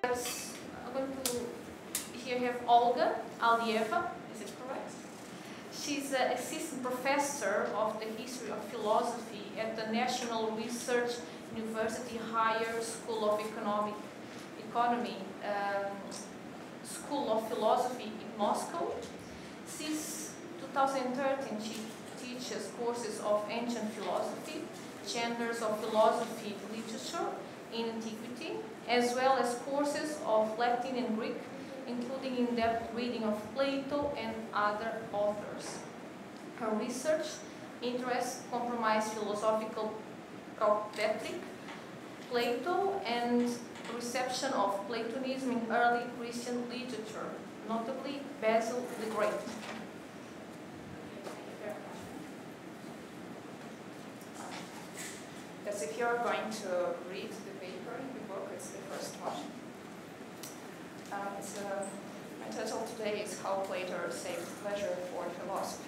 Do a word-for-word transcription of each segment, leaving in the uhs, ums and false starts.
Yes, I'm going to here have Olga Alieva, is it correct? She's an assistant professor of the history of philosophy at the National Research University Higher School of Economic Economy, um, School of Philosophy in Moscow. Since two thousand thirteen, she teaches courses of ancient philosophy, genders of philosophy, literature in antiquity, as well as courses of Latin and Greek, including in-depth reading of Plato and other authors. Her research interests comprise philosophical Patrick, Plato, and reception of Platonism in early Christian literature, notably Basil the Great. Yes, if you're going to read the paper in the book, it's the first one. And uh, my title today is How Plato Saved Pleasure for Philosophy.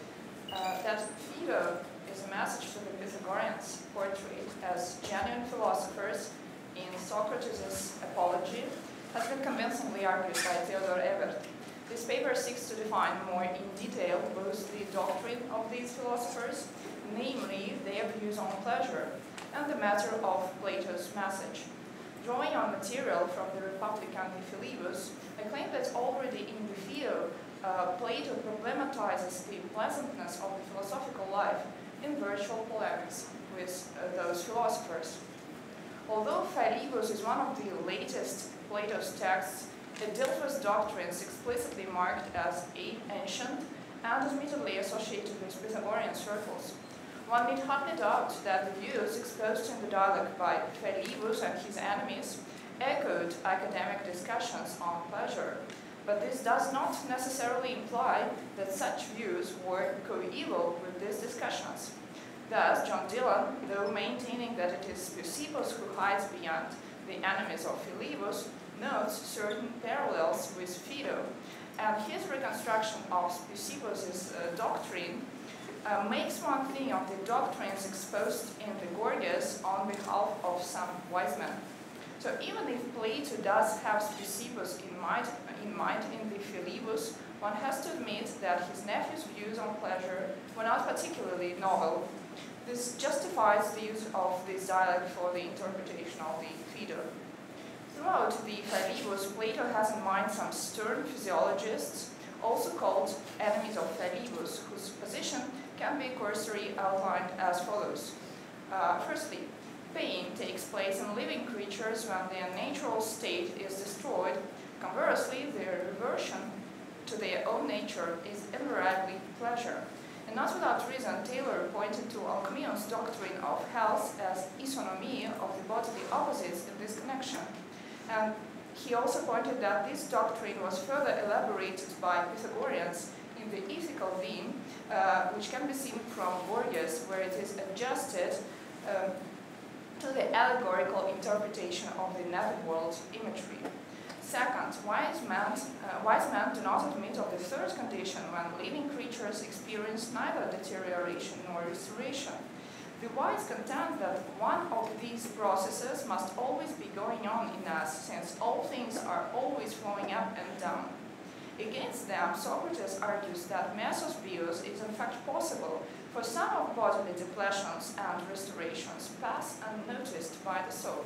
Uh, that Phaedo is a message to the Pythagoreans portrayed as genuine philosophers in Socrates' Apology has been convincingly argued by Theodor Ebert. This paper seeks to define more in detail both the doctrine of these philosophers, namely their views on pleasure, and the matter of Plato's message. Drawing on material from the Republic and the Philebus, I claim that already in the Phaedo, uh, Plato problematizes the pleasantness of the philosophical life in virtual polemics with uh, those philosophers. Although Philebus is one of the latest Plato's texts, Edilphus' doctrines explicitly marked as ancient and admittedly associated with Pythagorean circles. One need hardly doubt that the views exposed in the dialogue by Philebus and his enemies echoed academic discussions on pleasure, but this does not necessarily imply that such views were coeval with these discussions. Thus, John Dillon, though maintaining that it is Speusippus who hides beyond the enemies of Philebus, notes certain parallels with Phaedo, and his reconstruction of Speusippus' uh, doctrine uh, makes one think of the doctrines exposed in the Gorgias on behalf of some wise men. So even if Plato does have Speusippus in mind, in mind in the Philebus, one has to admit that his nephew's views on pleasure were not particularly novel. This justifies the use of this dialogue for the interpretation of the Phaedo. Throughout the Philebus, Plato has in mind some stern physiologists, also called enemies of Philebus, whose position can be cursory outlined as follows. Uh, firstly, pain takes place in living creatures when their natural state is destroyed. Conversely, their reversion to their own nature is invariably pleasure. And not without reason, Taylor pointed to Alcmaeon's doctrine of health as isonomy of the bodily opposites in this connection. And he also pointed that this doctrine was further elaborated by Pythagoreans in the ethical theme, uh, which can be seen from Gorgias, where it is adjusted um, to the allegorical interpretation of the netherworld imagery. Second, wise men, uh, wise men do not admit of the third condition when living creatures experience neither deterioration nor restoration. The wise contend that one of these processes must always be going on in us, since all things are always flowing up and down. Against them, Socrates argues that mesos bios is in fact possible, for some of bodily depletions and restorations pass unnoticed by the soul.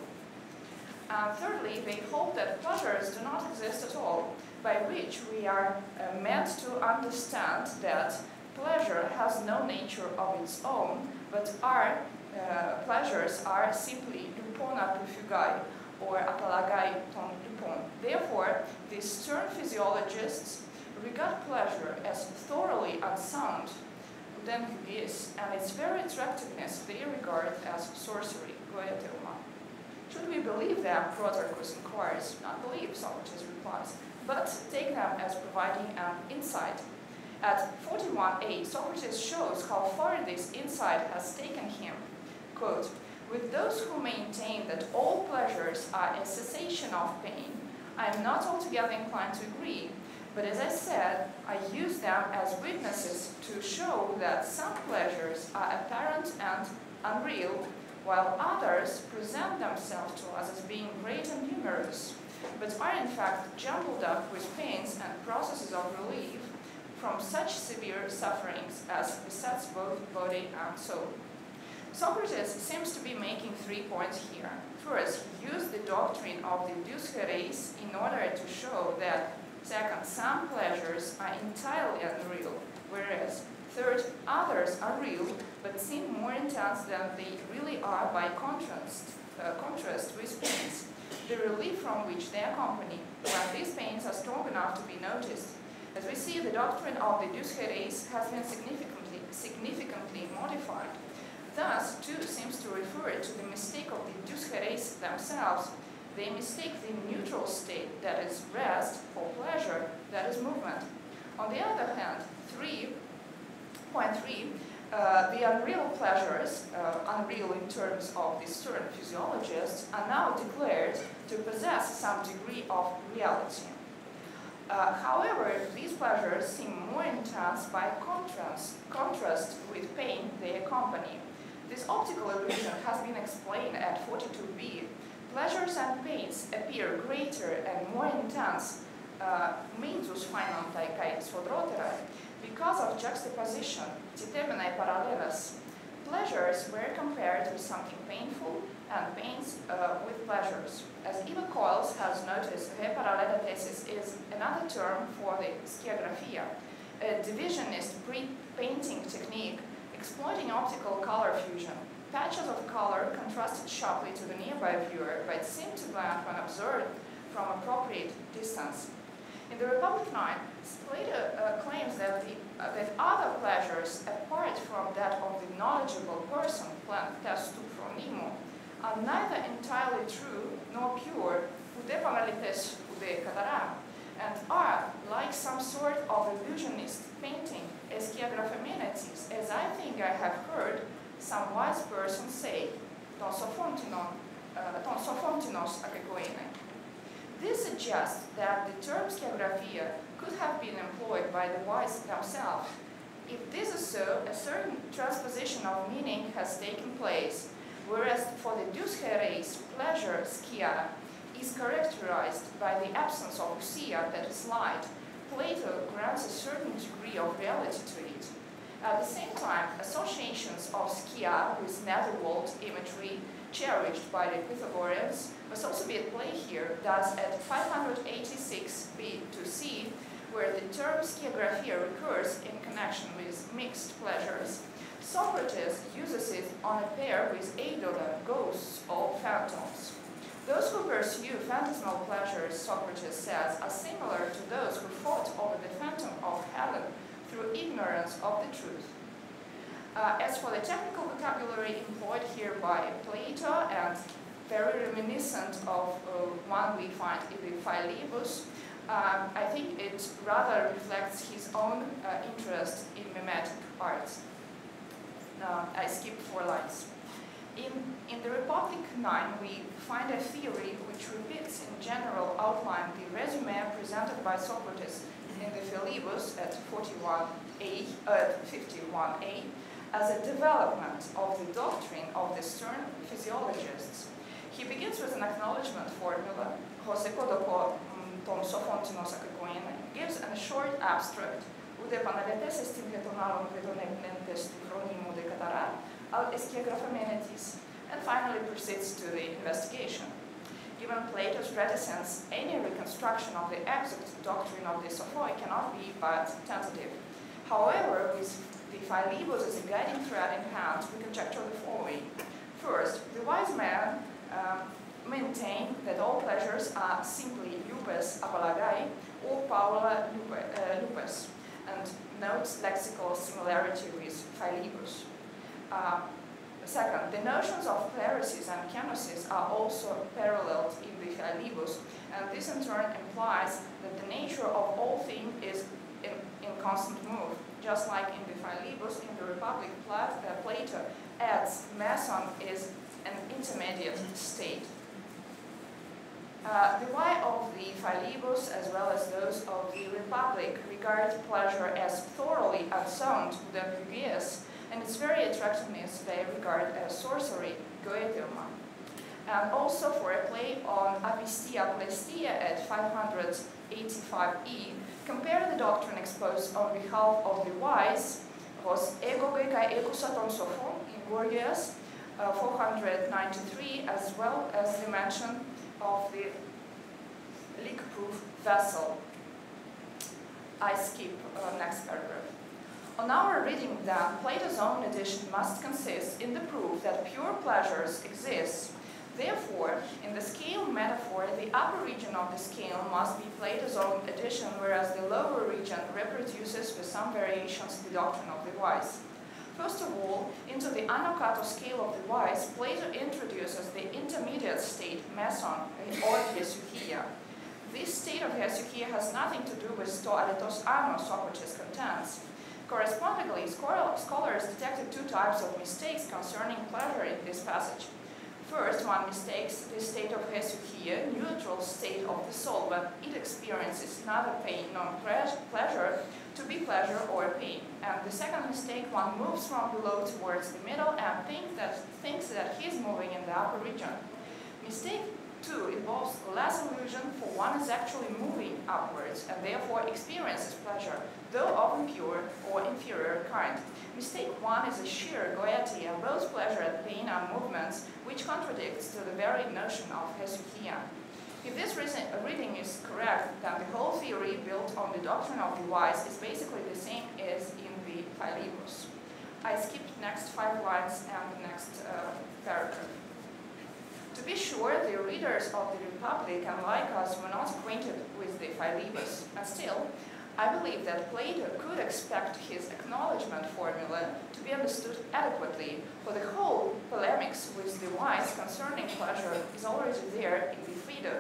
And thirdly, they hold that pleasures do not exist at all, by which we are uh, meant to understand that pleasure has no nature of its own, but our uh, pleasures are simply lupon apophygai, or apalagai ton lupon. Therefore, these stern physiologists regard pleasure as thoroughly unsound, then is, and its very attractiveness they regard as sorcery, goetheuma. Should we believe them, Protarchus inquires? Not believe, Socrates replies, but take them as providing an insight. At forty-one a, Socrates shows how far this insight has taken him. Quote, with those who maintain that all pleasures are a cessation of pain, I am not altogether inclined to agree, but as I said, I use them as witnesses to show that some pleasures are apparent and unreal, while others present themselves to us as being great and numerous. but are in fact jumbled up with pains and processes of relief from such severe sufferings as besets both body and soul. Socrates seems to be making three points here. First, he used the doctrine of the Deus Heres in order to show that, second, some pleasures are entirely unreal, whereas, third, others are real, but seem more intense than they really are by contrast, uh, contrast with pains, the relief from which they accompany, when these pains are strong enough to be noticed. As we see, the doctrine of the Deus Heres has been significantly, significantly modified. Thus, too, seems to refer to the mistake of the Deus Heres themselves. They mistake the neutral state, that is rest, for pleasure, that is movement. On the other hand, three point three, uh, the unreal pleasures, uh, unreal in terms of the stern physiologists, are now declared to possess some degree of reality. Uh, however, these pleasures seem more intense by contrast, contrast with pain they accompany. This optical illusion has been explained at forty-two b. Pleasures and pains appear greater and more intense, uh, mensus fainantai kai sodroterai, because of juxtaposition, citemenae parallelas. Pleasures were compared with something painful, and pains uh, with pleasures. As Eva Coils has noticed, heparallelatesis is another term for the skiagraphia, a divisionist pre-painting technique exploiting optical color fusion. Patches of color contrasted sharply to the nearby viewer, but seem to blend when observed from appropriate distance. In the Republic nine, Plato uh, claims that, the, uh, that other pleasures, apart from that of the knowledgeable person, plan testu phronimo, are neither entirely true nor pure, ude paralites ude katara, and are, like some sort of illusionist painting, eschiagraphemenities, as I think I have heard some wise person say, ton sophontinon, uh, ton sophontinos akekoine. This suggests that the term skiagraphia could have been employed by the wise themselves. If this is so, a certain transposition of meaning has taken place, whereas for the Deus Heres, pleasure, skia, is characterized by the absence of ousia, that is light, Plato grants a certain degree of reality to it. At the same time, associations of skia with netherworld imagery cherished by the Pythagoreans must also be at play here. Thus, at five hundred eighty-six b to c, where the term skiagraphia recurs in connection with mixed pleasures, Socrates uses it on a pair with eidola, ghosts or phantoms. Those who pursue phantasmal pleasures, Socrates says, are similar to those who fought over the phantom of Helen through ignorance of the truth. Uh, as for the technical vocabulary employed here by Plato, and very reminiscent of uh, one we find in the Philebus, um, I think it rather reflects his own uh, interest in mimetic arts. Now, I skipped four lines. In, in the Republic nine, we find a theory which repeats in general outline the resume presented by Socrates in the Philebus at forty-one a, uh, fifty-one a as a development of the doctrine of the stern physiologists. He begins with an acknowledgement formula, Hosekodopo tom sophontinos akekoine, gives a short abstract, ude panaletes estim hetonalon vedonegmentes tu phronimo de katara, al eschiagraphemenities, and finally proceeds to the investigation. Given Plato's reticence, any reconstruction of the exact doctrine of the Sophoi cannot be but tentative. However, with the Philebus as a guiding thread in hand, we conjecture the following. First, the wise man um, maintained that all pleasures are simply lupes apalagai or paula lupes, and notes lexical similarity with Philebus. Uh, second, the notions of pleresis and kenosis are also paralleled in the Philebus, and this in turn implies that the nature of all things is in, in constant move. Just like in the Philebus, in the Republic, Plat, uh, Plato adds meson is an intermediate state. Uh, the why of the Philebus, as well as those of the Republic, regard pleasure as thoroughly unsound, the and its very attractiveness they regard as sorcery, goetheuma. and also for a play on apistia plestia at five hundred eighty-five E, compare the doctrine exposed on behalf of the wise, was ego kai egusaton sophon in Gorgias, uh, four hundred ninety-three, as well as the mention of the leak-proof vessel. I skip uh, next paragraph. On our reading then, Plato's own edition must consist in the proof that pure pleasures exist. Therefore, in the scale metaphor, the upper region of the scale must be Plato's own edition, whereas the lower region reproduces with some variations the doctrine of the wise. First of all, into the Anokato scale of the wise, Plato introduces the intermediate state, meson, or hesychia. This state of hesychia has nothing to do with to aletos ano, Socrates contends. Correspondingly, scholars detected two types of mistakes concerning pleasure in this passage. First, one mistakes the state of hesychia, neutral state of the soul, when it experiences neither pain nor pleasure, to be pleasure or pain. And the second mistake, one moves from below towards the middle and think that, thinks that he is moving in the upper region. Mistake two involves less illusion, for one is actually moving upwards and therefore experiences pleasure, though of impure or inferior kind. Mistake one is a sheer goetia, and both pleasure and pain are movements, which contradicts to the very notion of hesychia. If this reading is correct, then the whole theory built on the doctrine of the wise is basically the same as in the Philebus. I skipped next five lines and the next uh, paragraph. To be sure, the readers of the Republic, unlike us, were not acquainted with the Philebus, and still, I believe that Plato could expect his acknowledgement formula to be understood adequately, for the whole polemics with the wise concerning pleasure is already there in the Phaedo.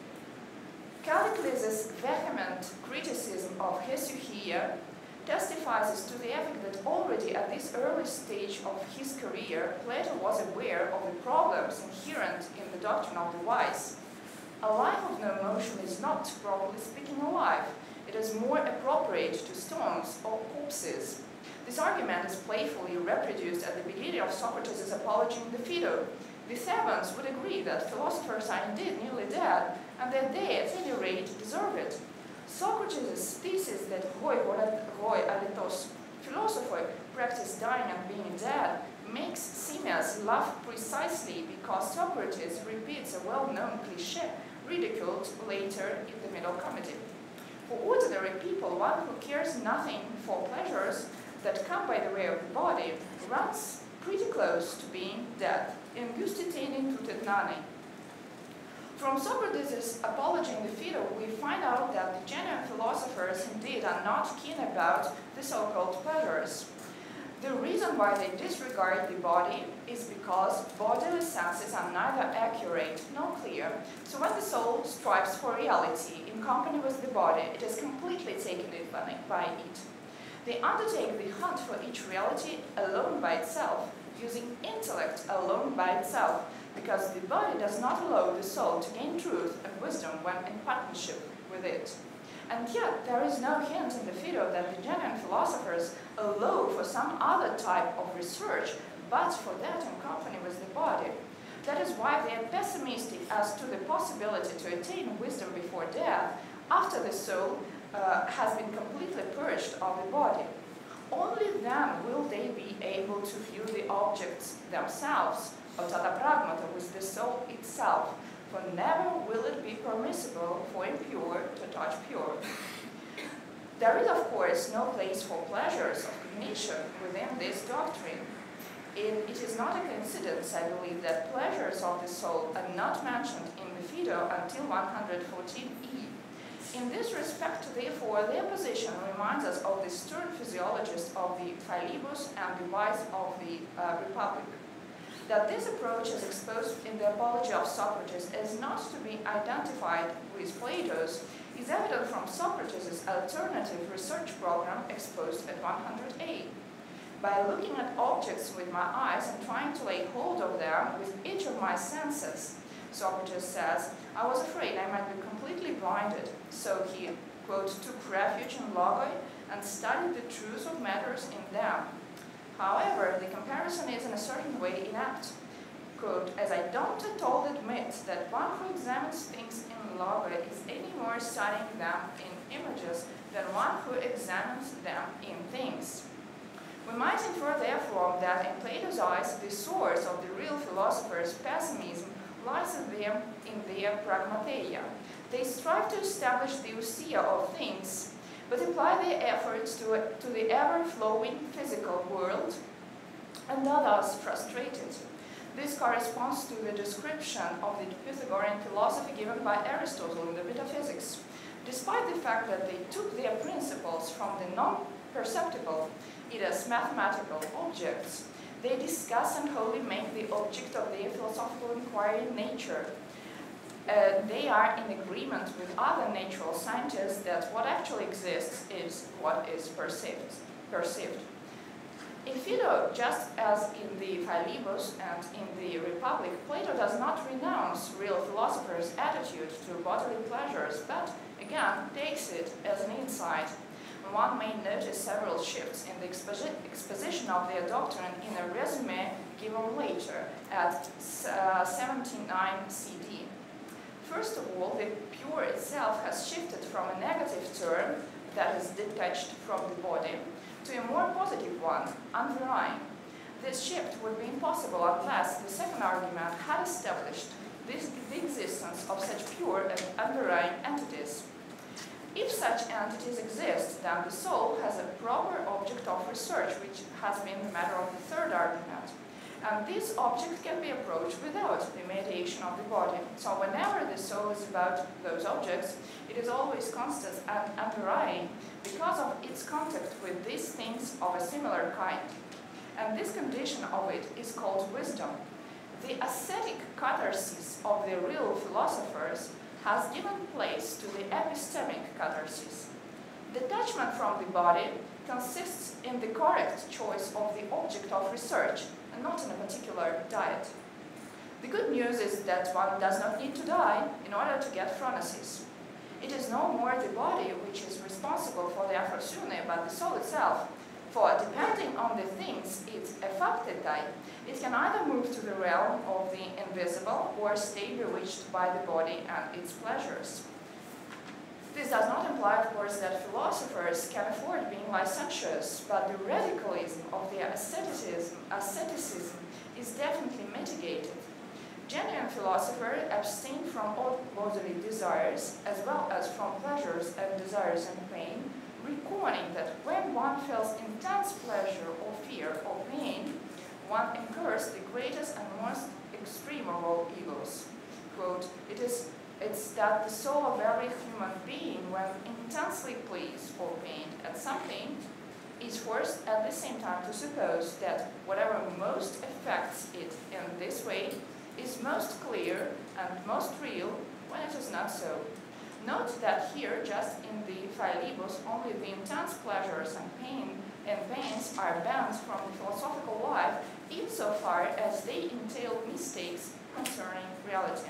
Callicles' vehement criticism of hesychia testifies to the effect that already at this early stage of his career, Plato was aware of the problems inherent in the doctrine of the wise. A life of no motion is not, properly speaking, a life. It is more appropriate to stones or corpses. This argument is playfully reproduced at the beginning of Socrates' apology in the Phaedo. The Thebans would agree that philosophers are indeed nearly dead, and that they, at any rate, deserve it. Socrates' thesis that hoi hoi aletos, philosophers practice dying and being dead, makes Simmias laugh precisely because Socrates repeats a well-known cliché ridiculed later in the Middle Comedy. For ordinary people, one who cares nothing for pleasures that come by the way of the body runs pretty close to being dead. In Gustitani tutetnani. From Socrates' apology in the Phaedo, we find out that the genuine philosophers indeed are not keen about the so-called pleasures. The reason why they disregard the body is because bodily senses are neither accurate nor clear, so when the soul strives for reality in company with the body, it is completely taken in by it. They undertake the hunt for each reality alone by itself, using intellect alone by itself, because the body does not allow the soul to gain truth and wisdom when in partnership with it. And yet, there is no hint in the Phaedo that the genuine philosophers allow for some other type of research, but for that in company with the body. That is why they are pessimistic as to the possibility to attain wisdom before death, after the soul uh, has been completely purged of the body. Only then will they be able to view the objects themselves, or tata pragmata, with the soul itself, for never will it be permissible for impure to touch pure. There is, of course, no place for pleasures of cognition within this doctrine. It, it is not a coincidence, I believe, that pleasures of the soul are not mentioned in the Phaedo until one hundred fourteen E. In this respect, therefore, their position reminds us of the stern physiologists of the Philebus and the wise of the uh, Republic. That this approach is exposed in the Apology of Socrates is not to be identified with Plato's is evident from Socrates' alternative research program exposed at one hundred A. By looking at objects with my eyes and trying to lay hold of them with each of my senses, Socrates says, I was afraid I might be completely blinded, so he, quote, took refuge in logoi and studied the truth of matters in them. However, the comparison is in a certain way inapt. quote, "As I don't at all admit that one who examines things in logos is any more studying them in images than one who examines them in things." We might infer, therefore, that in Plato's eyes, the source of the real philosophers' pessimism lies in their, in their pragmateia. They strive to establish the ousia of things, but apply their efforts to, to the ever-flowing physical world, and are thus frustrated. This corresponds to the description of the Pythagorean philosophy given by Aristotle in the Metaphysics. Despite the fact that they took their principles from the non-perceptible, it is mathematical objects, they discuss and wholly make the object of their philosophical inquiry nature. Uh, they are in agreement with other natural scientists that what actually exists is what is perceived. perceived. In Phaedo, just as in the Philebus and in the Republic, Plato does not renounce real philosophers' attitude to bodily pleasures, but again takes it as an insight. One may notice several shifts in the exposi exposition of their doctrine in a resume given later at uh, seventy-nine C D. First of all, the pure itself has shifted from a negative term that is detached from the body to a more positive one, underlying. This shift would be impossible unless the second argument had established this, the existence of such pure and underlying entities. If such entities exist, then the soul has a proper object of research, which has been the matter of the third argument. And this object can be approached without the mediation of the body. So whenever the soul is about those objects, it is always constant and underlying because of its contact with these things of a similar kind. And this condition of it is called wisdom. The ascetic catharsis of the real philosophers has given place to the epistemic catharsis. Detachment from the body consists in the correct choice of the object of research, and not in a particular diet. The good news is that one does not need to die in order to get phronesis. It is no more the body which is responsible for the aphrosune, but the soul itself. For depending on the things it affected by, it can either move to the realm of the invisible or stay bewitched by the body and its pleasures. This does not imply, of course, that philosophers can afford being licentious, but the radicalism of their asceticism, asceticism is definitely mitigated. Genuine philosophers abstain from all bodily desires, as well as from pleasures and desires and pain, reckoning that when one feels intense pleasure or fear or pain, one incurs the greatest and most extreme of all evils. Quote, it is It's that the soul of every human being, when intensely pleased or pained at something, is forced at the same time to suppose that whatever most affects it in this way is most clear and most real when it is not so. Note that here, just in the Philebus, only the intense pleasures and pain and pains are banned from the philosophical life, insofar as they entail mistakes concerning reality.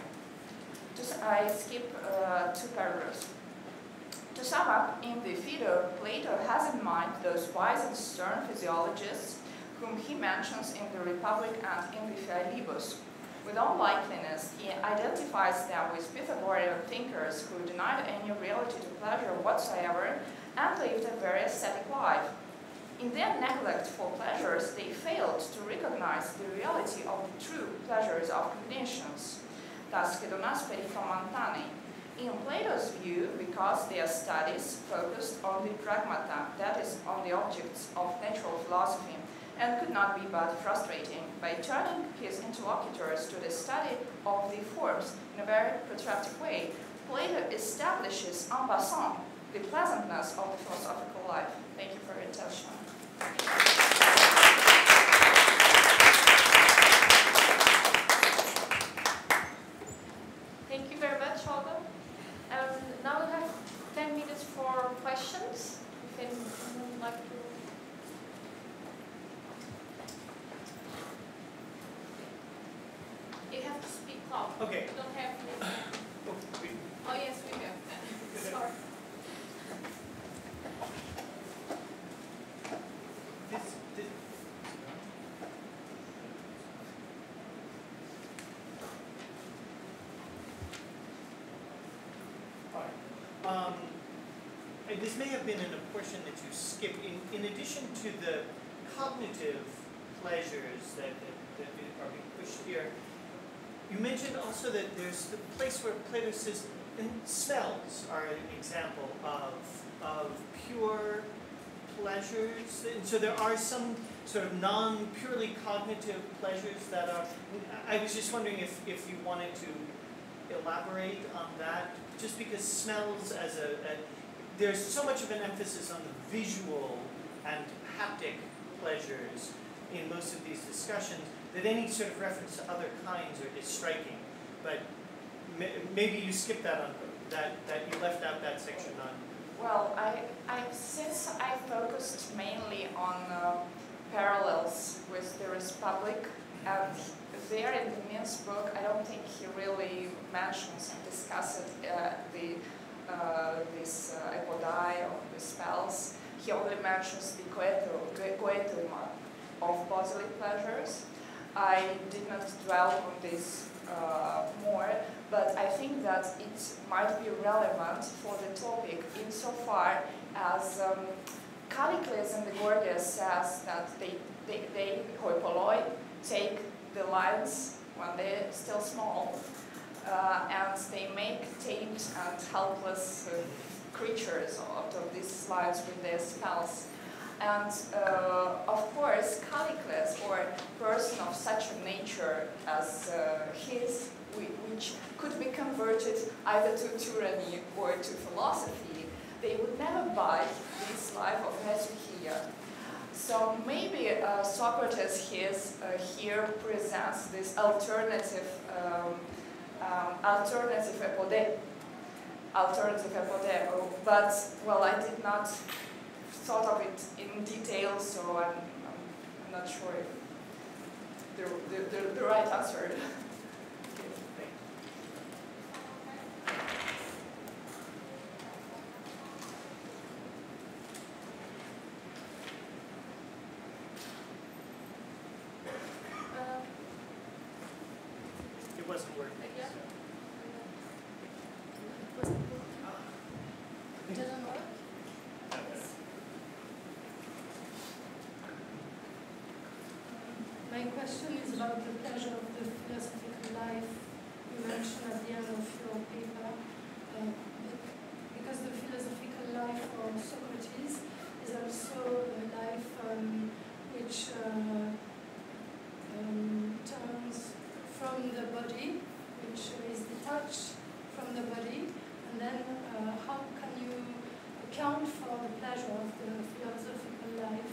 I skip uh, two paragraphs. To sum up, in the Phaedo, Plato has in mind those wise and stern physiologists whom he mentions in the Republic and in the Philebus. With all likeliness, he identifies them with Pythagorean thinkers who denied any reality to pleasure whatsoever and lived a very ascetic life. In their neglect for pleasures, they failed to recognize the reality of the true pleasures of conditions. Thus, Hedonasperi from Montani. In Plato's view, because their studies focused on the pragmata, that is, on the objects of natural philosophy, and could not be but frustrating, by turning his interlocutors to the study of the forms in a very protracted way, Plato establishes en passant the pleasantness of the philosophical life. Thank you for your attention. Thank you very much, Olga. Um, now we have ten minutes for questions. If anyone would like to. You have to speak loud. Okay. You don't have. Oh yes, we have. Sorry. This, this. and this may have been in a portion that you skipped, in, in addition to the cognitive pleasures that, that, that are being pushed here, you mentioned also that there's the place where Plato says, and smells are an example of, of pure pleasures. And so there are some sort of non-purely cognitive pleasures that are, I was just wondering if, if you wanted to elaborate on that, just because smells as a, a there's so much of an emphasis on the visual and haptic pleasures in most of these discussions that any sort of reference to other kinds are, is striking. But may, maybe you skipped that on that that you left out that section on. Well, I, I since I focused mainly on uh, parallels with the Republic, and there in the Min's book, I don't think he really mentions and discusses uh, the uh, this uh, epodai of the spells. He only mentions the goetelma of bodily pleasures. I did not dwell on this uh, more, but I think that it might be relevant for the topic insofar as um, Callicles and the Gorgias says that they, they, they hoi polloi, take the lions when they're still small, uh, and they make tamed and helpless uh, creatures out of these lions with their spells. And uh, of course, Callicles, or a person of such a nature as uh, his, which could be converted either to tyranny or to philosophy, they would never buy this life of Hesychia. So maybe uh, Socrates his, uh, here presents this alternative, um, um, alternative epode, alternative epode. But well, I did not thought of it in detail, so I'm, I'm, I'm not sure if the the, the, the right answer. It wasn't working. Yeah. So. It doesn't work? My question is about the pleasure of the philosophical life you mentioned at the end of your paper, uh, because the philosophical life of Socrates is also a life um, which uh, um, turns from the body, which is detached from the body, and then uh, how can you account for the pleasure of the philosophical life?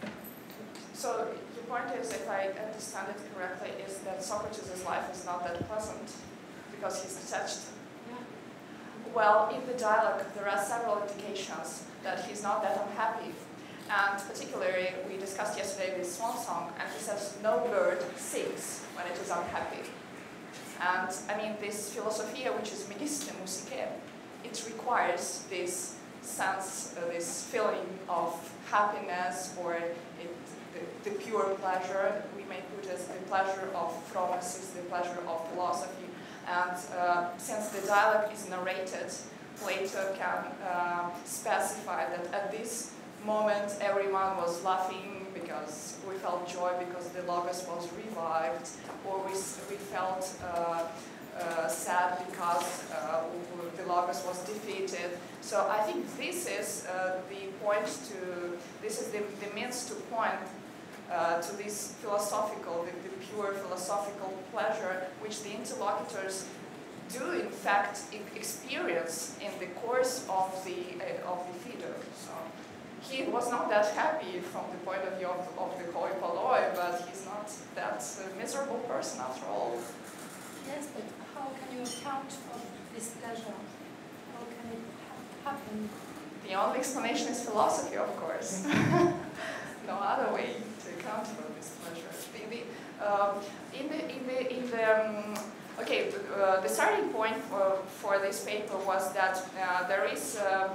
So your point is, if I understand it correctly, is that Socrates' life is not that pleasant because he's detached. Yeah. Well, in the dialogue, there are several indications that he's not that unhappy. And particularly, we discussed yesterday with Swan Song, and he says, no bird sings when it is unhappy. And I mean, this philosophia, which is medicine musicae, it requires this sense, uh, this feeling of happiness, or it, the, the pure pleasure. We may put as the pleasure of Phronesis, the pleasure of philosophy. And uh, since the dialogue is narrated, Plato can uh, specify that at this moment everyone was laughing because we felt joy because the Logos was revived, or we, we felt uh, uh, sad because uh, the Logos was defeated. So I think this is uh, the point to, this is the, the means to point uh, to this philosophical, the, the pure philosophical pleasure which the interlocutors do in fact experience in the course of the, uh, of the Phaedo. So he was not that happy from the point of view of, of the hoi polloi, but he's not that uh, miserable person after all. Yes, but how can you account for this pleasure? How can it ha happen? The only explanation is philosophy, of course. No other way to account for this pleasure. The, the, um, in the, in the, in the um, okay, uh, the starting point for, for this paper was that uh, there is uh,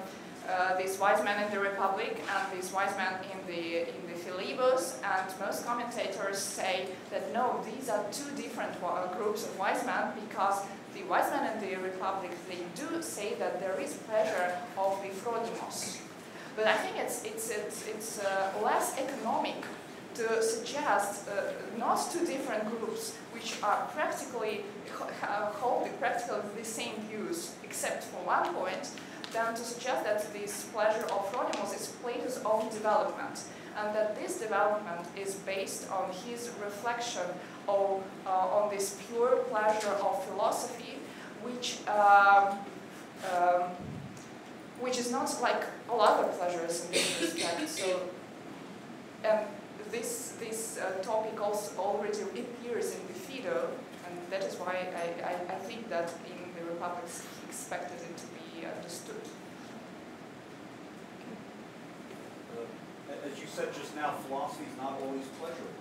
uh, these wise men in the Republic and these wise men in the in the Philebus, and most commentators say that no, these are two different uh, groups of wise men, because the wise men in the Republic, they do say that there is pleasure of the Phronimos. But I think it's it's it's, it's uh, less economic to suggest uh, not two different groups which are practically uh, holding practically the same views, except for one point, than to suggest that this pleasure of Phronimos is Plato's own development, and that this development is based on his reflection of, uh, on this pure pleasure of philosophy, which um, um, which is not like all other pleasures in this respect. So, um, this this uh, topic also already appears in the Phaedo, and that is why I, I, I think that in the Republic he expected it to be understood. Uh, as you said just now, philosophy is not always pleasurable.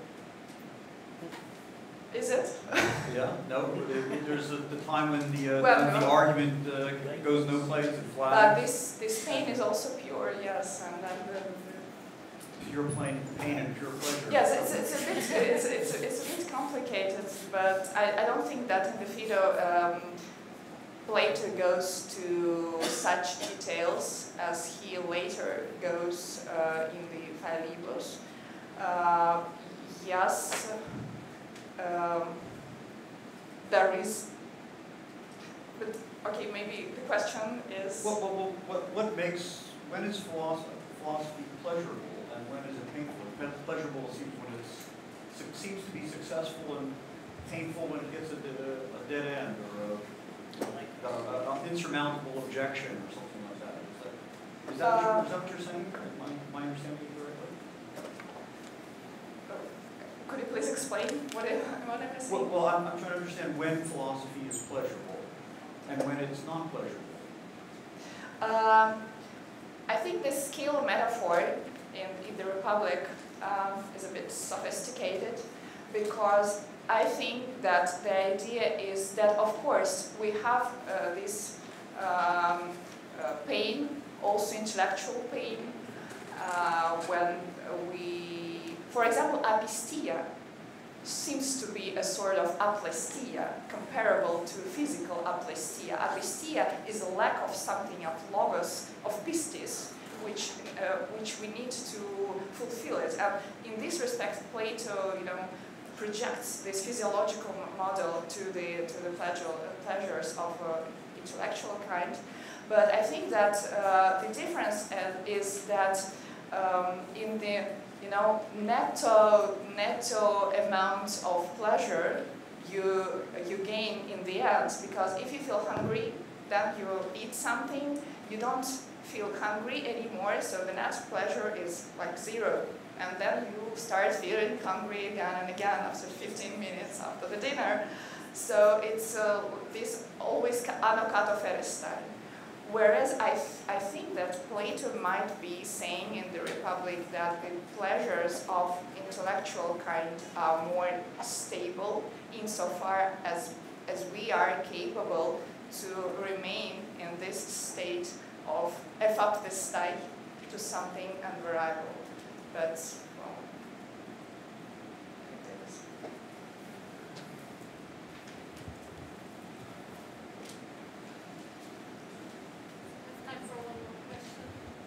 Is it? Yeah, no, there's a, the time when the, uh, Well, when the no. argument uh, goes no place, it But flags. this this pain is also pure, yes, and then the, Pure plain pain and pure pleasure. yes, it's, it's a bit it's, it's, it's a bit complicated, but I, I don't think that in the Phaedo um, Plato goes to such details as he later goes uh, in the Philebus. Uh, yes, um, there is, but okay, maybe the question is. What, what, what, what makes, when is philosophy, philosophy pleasurable and when is it painful? Pleasurable seems when it's, it seems to be successful and painful when it gets a, a dead end or a, like a, an insurmountable objection or something like that. Is that, is that, what, you're, is that what you're saying? Am I, am I understanding you correctly? Could you please explain what I, what I'm saying? Well, well I'm, I'm trying to understand when philosophy is pleasurable and when it's not pleasurable. Um, I think the scale metaphor in, in the Republic um, is a bit sophisticated, because I think that the idea is that, of course, we have uh, this um, uh, pain, also intellectual pain, uh, when we, for example, apistia seems to be a sort of aplestia, comparable to physical aplestia. Apistia is a lack of something, of logos, of pistis, which uh, which we need to fulfill it. And in this respect, Plato, you know, projects this physiological model to the to the pleasure, pleasures of uh, intellectual kind. But I think that uh, the difference uh, is that um, in the you know netto netto amount of pleasure you you gain in the end, because if you feel hungry, then you eat something, you don't feel hungry anymore, so the net pleasure is like zero, and then you start feeling hungry again and again after fifteen minutes after the dinner. So it's uh, this always anno cato feres style. Whereas I, th I think that Plato might be saying in the Republic that the pleasures of intellectual kind are more stable insofar as, as we are capable to remain in this state of ephaptestai to something unvariable. But, well, it is. Time for one more question.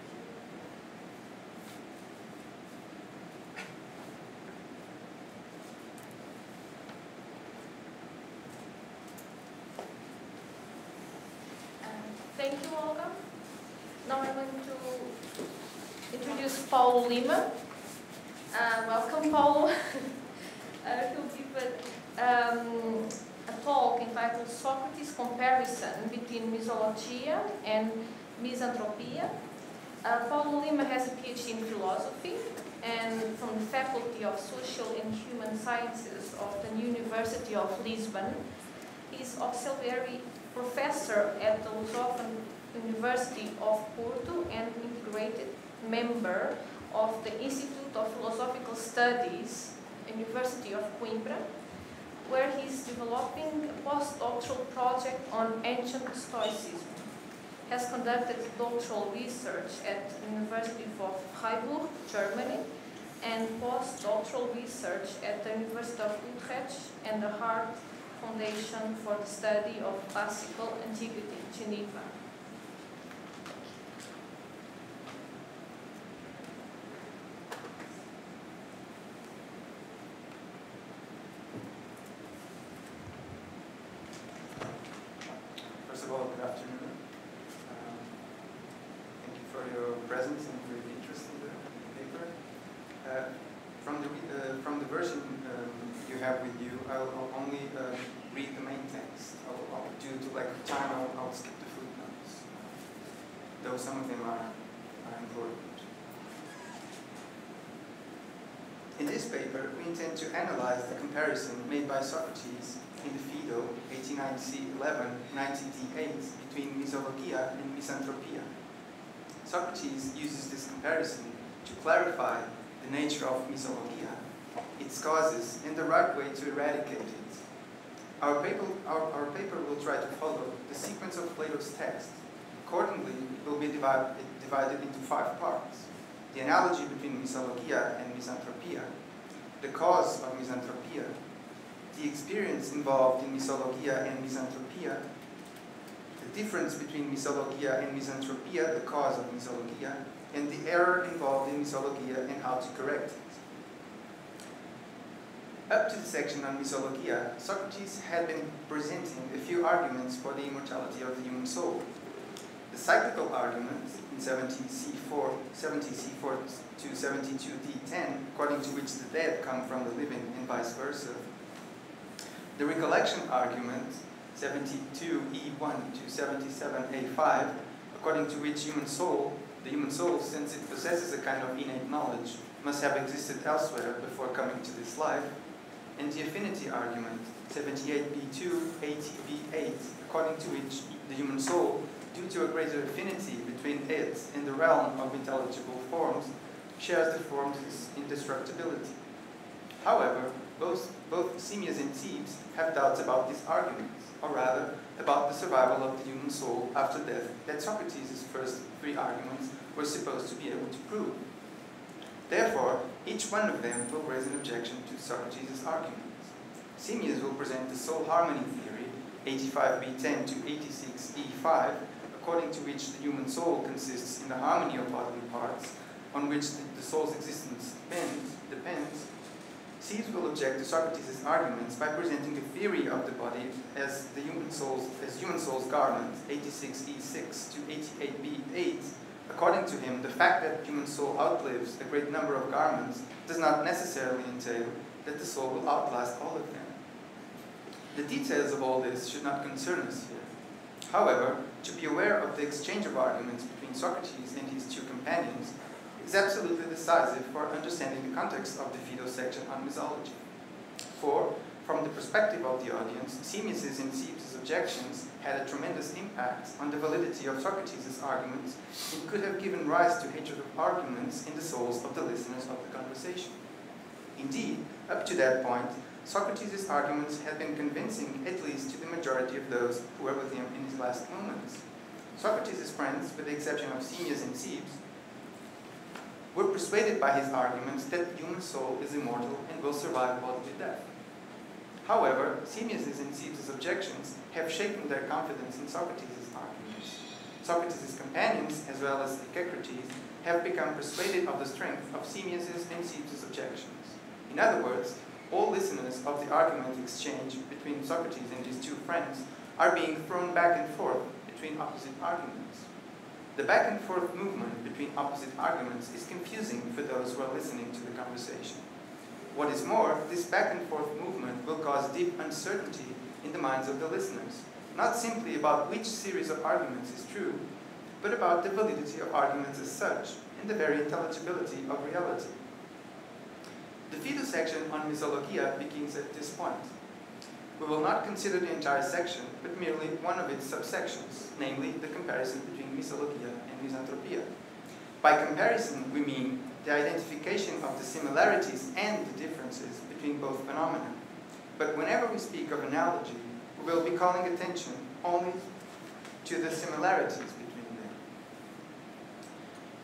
Um, Thank you, Olga. Now I'm going to introduce Paulo Lima. Uh, welcome, Paulo. uh, he'll give a, um, a talk entitled Socrates' Comparison Between Misologia and Misanthropia. Uh, Paulo Lima has a PhD in philosophy and from the Faculty of Social and Human Sciences of the University of Lisbon. He's auxiliary professor at the Lusófona University of Porto and integrated member of the Institute of Philosophical Studies, University of Coimbra, where he's developing a postdoctoral project on ancient Stoicism. has conducted doctoral research at the University of Freiburg, Germany, and postdoctoral research at the University of Utrecht and the Hart Foundation for the Study of Classical Antiquity, Geneva. First of all, good afternoon. Um, thank you for your presence and for your interest in the paper. Uh, from the uh, from the version um, you have with you, I'll, I'll only uh, read the main text. I'll, I'll, due to lack of time, I'll, I'll skip the footnotes, though some of them are, are important. In this paper, we intend to analyze the comparison made by Socrates in the Phaedo, eighty-nine C eleven, ninety D eight, between Misologia and Misanthropia. Socrates uses this comparison to clarify the nature of Misologia, its causes, and the right way to eradicate it. Our paper, our, our paper will try to follow the sequence of Plato's text. Accordingly, it will be divided, divided into five parts: the analogy between Misologia and Misanthropia, the cause of Misanthropia, the experience involved in Misologia and Misanthropia, the difference between Misologia and Misanthropia, the cause of Misologia, and the error involved in Misologia and how to correct it. Up to the section on Misologia, Socrates had been presenting a few arguments for the immortality of the human soul. The cyclical argument in seventy C four to seventy-two D ten, according to which the dead come from the living and vice versa. The recollection argument, seventy-two E one to seventy-seven A five, according to which human soul, the human soul, since it possesses a kind of innate knowledge, must have existed elsewhere before coming to this life. And the affinity argument, seventy-eight B two, eighty B eight, according to which the human soul, due to a greater affinity between it and the realm of intelligible forms, shares the form's indestructibility. However, both, both Simmias and Thebes have doubts about these arguments, or rather, about the survival of the human soul after death that Socrates' first three arguments were supposed to be able to prove. Therefore, each one of them will raise an objection to Socrates' arguments. Simmias will present the soul harmony theory, eighty-five B ten to eighty-six E five, according to which the human soul consists in the harmony of bodily parts, on which the, the soul's existence depends, depends. Thebes will object to Socrates' arguments by presenting a theory of the body as the human soul's, as human soul's garment, eighty-six E six to eighty-eight B eight. According to him, the fact that human soul outlives a great number of garments does not necessarily entail that the soul will outlast all of them. The details of all this should not concern us here. However, to be aware of the exchange of arguments between Socrates and his two companions is absolutely decisive for understanding the context of the Phaedo section on Misology. For, from the perspective of the audience, Simmias' and Thebes' objections had a tremendous impact on the validity of Socrates' arguments and could have given rise to hatred of arguments in the souls of the listeners of the conversation. Indeed, up to that point, Socrates' arguments had been convincing at least to the majority of those who were with him in his last moments. Socrates' friends, with the exception of Simmias and Thebes, were persuaded by his arguments that the human soul is immortal and will survive bodily death. However, Simmias' and Thebes' objections have shaken their confidence in Socrates' arguments. Socrates' companions, as well as Echecrates, have become persuaded of the strength of Simmias' and Thebes' objections. In other words, all listeners of the argument exchange between Socrates and his two friends are being thrown back and forth between opposite arguments. The back and forth movement between opposite arguments is confusing for those who are listening to the conversation. What is more, this back and forth movement will cause deep uncertainty in the minds of the listeners, not simply about which series of arguments is true, but about the validity of arguments as such and the very intelligibility of reality. The Phaedo section on Misologia begins at this point. We will not consider the entire section, but merely one of its subsections, namely the comparison between Misologia and Misanthropia. By comparison, we mean the identification of the similarities and the differences between both phenomena. But whenever we speak of analogy, we will be calling attention only to the similarities between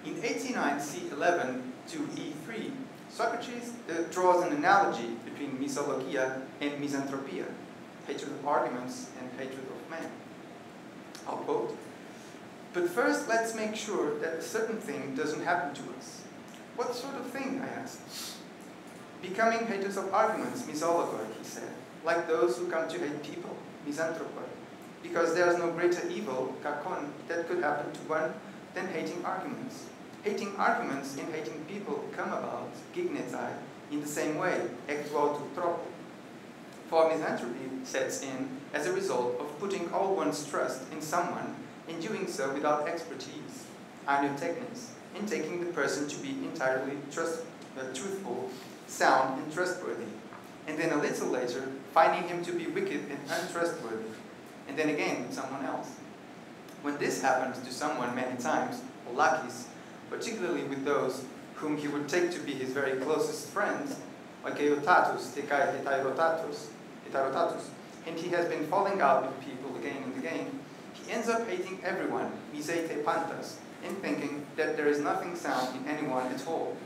In eighty-nine C eleven to E three, Socrates uh, draws an analogy between misologia and misanthropia, hatred of arguments and hatred of man. I'll quote, "But first let's make sure that a certain thing doesn't happen to us." "What sort of thing?" I asked. "Becoming haters of arguments, misologoi," he said, "like those who come to hate people, misanthropoi, because there is no greater evil, kakon, that could happen to one than hating arguments. Hating arguments and hating people come about, gignetai, in the same way, ek tuautu tropo. For misanthropy sets in as a result of putting all one's trust in someone and doing so without expertise, anotechnis, and taking the person to be entirely trust, uh, truthful, sound, and trustworthy, and then a little later finding him to be wicked and untrustworthy, and then again with someone else. When this happens to someone many times, or lakis, particularly with those whom he would take to be his very closest friends, oikeotatus, tekai hetairotatus, hetairotatus, and he has been falling out with people again and again, he ends up hating everyone, miseite pantas, and thinking that there is nothing sound in anyone at all.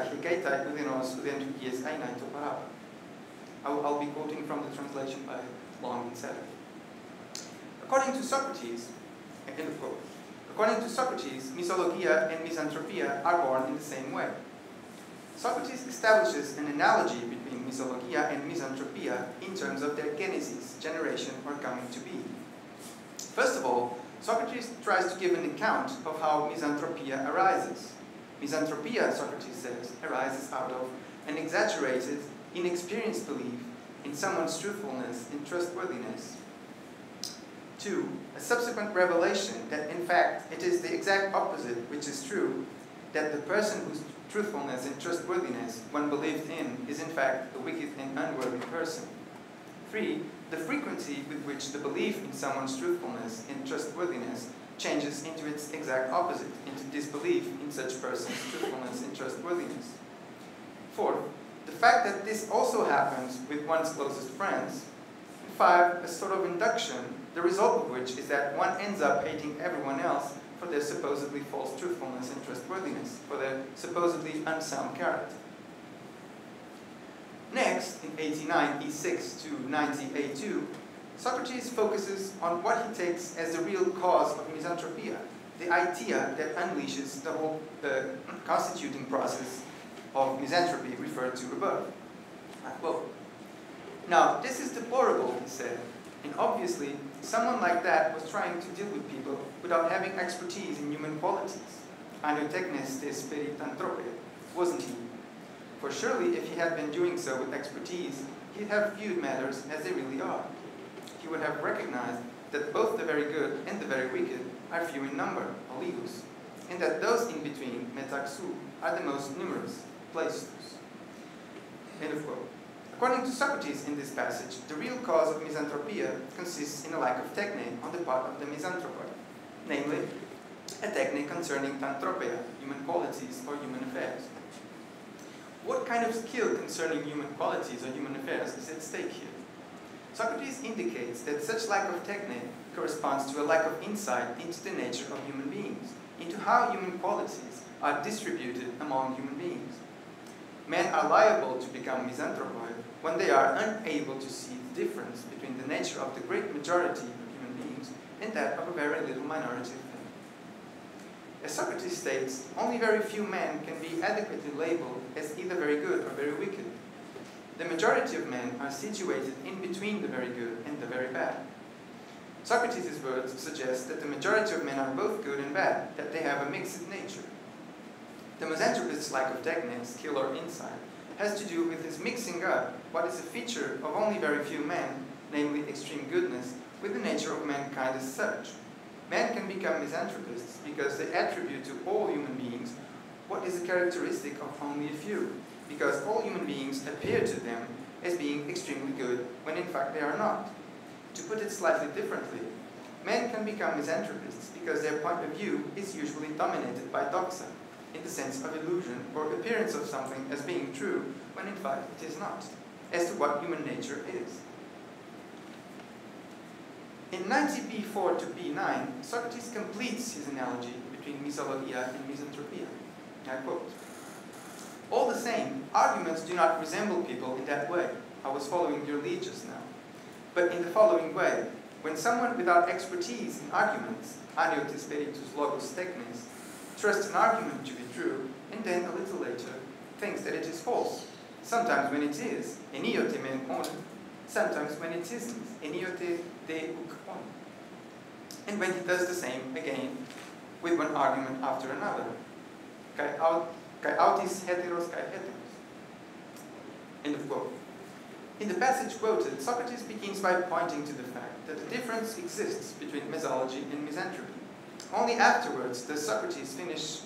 I'll, I'll be quoting from the translation by Long and Setter. According to Socrates, end of quote. According to Socrates, misologia and misanthropia are born in the same way. Socrates establishes an analogy between misologia and misanthropia in terms of their genesis, generation, or coming to be. First of all, Socrates tries to give an account of how misanthropia arises. Misanthropia, Socrates says, arises out of an exaggerated, inexperienced belief in someone's truthfulness and trustworthiness. Two, a subsequent revelation that in fact it is the exact opposite which is true, that the person whose truthfulness and trustworthiness one believed in is in fact a wicked and unworthy person. Three, the frequency with which the belief in someone's truthfulness and trustworthiness changes into its exact opposite, into disbelief in such person's truthfulness and trustworthiness. Fourth, the fact that this also happens with one's closest friends. And five, a sort of induction, the result of which is that one ends up hating everyone else for their supposedly false truthfulness and trustworthiness, for their supposedly unsound character. Next, in eighty-nine E six to ninety A two, Socrates focuses on what he takes as the real cause of misanthropia, the idea that unleashes the whole uh, constituting process of misanthropy referred to above. I quote, "Now, this is deplorable," he said, "and obviously someone like that was trying to deal with people without having expertise in human qualities. Anotechnes de spiritanthrope, wasn't he? For surely if he had been doing so with expertise, he'd have viewed matters as they really are. He would have recognized that both the very good and the very wicked are few in number, oligus, and that those in between, metaxu, are the most numerous, pleistus." End of quote. According to Socrates in this passage, the real cause of misanthropia consists in a lack of techne on the part of the misanthropoi, namely, a techne concerning tanthropia, human qualities or human affairs. What kind of skill concerning human qualities or human affairs is at stake here? Socrates indicates that such lack of techne corresponds to a lack of insight into the nature of human beings, into how human qualities are distributed among human beings. Men are liable to become misanthropoi when they are unable to see the difference between the nature of the great majority of human beings and that of a very little minority of them. As Socrates states, only very few men can be adequately labeled as either very good or very wicked. The majority of men are situated in between the very good and the very bad. Socrates' words suggest that the majority of men are both good and bad, that they have a mixed nature. The misanthropist's lack of techne, skill or insight, has to do with his mixing up what is a feature of only very few men, namely extreme goodness, with the nature of mankind as such. Men can become misanthropists because they attribute to all human beings what is a characteristic of only a few, because all human beings appear to them as being extremely good when in fact they are not. To put it slightly differently, men can become misanthropists because their point of view is usually dominated by doxa, in the sense of illusion or appearance of something as being true when in fact it is not, as to what human nature is. In ninety B four to B nine, Socrates completes his analogy between between misologia and misanthropia. I quote, "All the same, arguments do not resemble people in that way." I was following your lead just now. But in the following way, when someone without expertise in arguments, aniotis peritus logos technes, trusts an argument to be true, and then a little later thinks that it is false, sometimes when it is, eniote men on, sometimes when it isn't, eniote de uc on. And when he does the same again with one argument after another, kai autis heteros kai heteros. End of quote. In the passage quoted, Socrates begins by pointing to the fact that a difference exists between mesology and misanthropy. Only afterwards does Socrates finish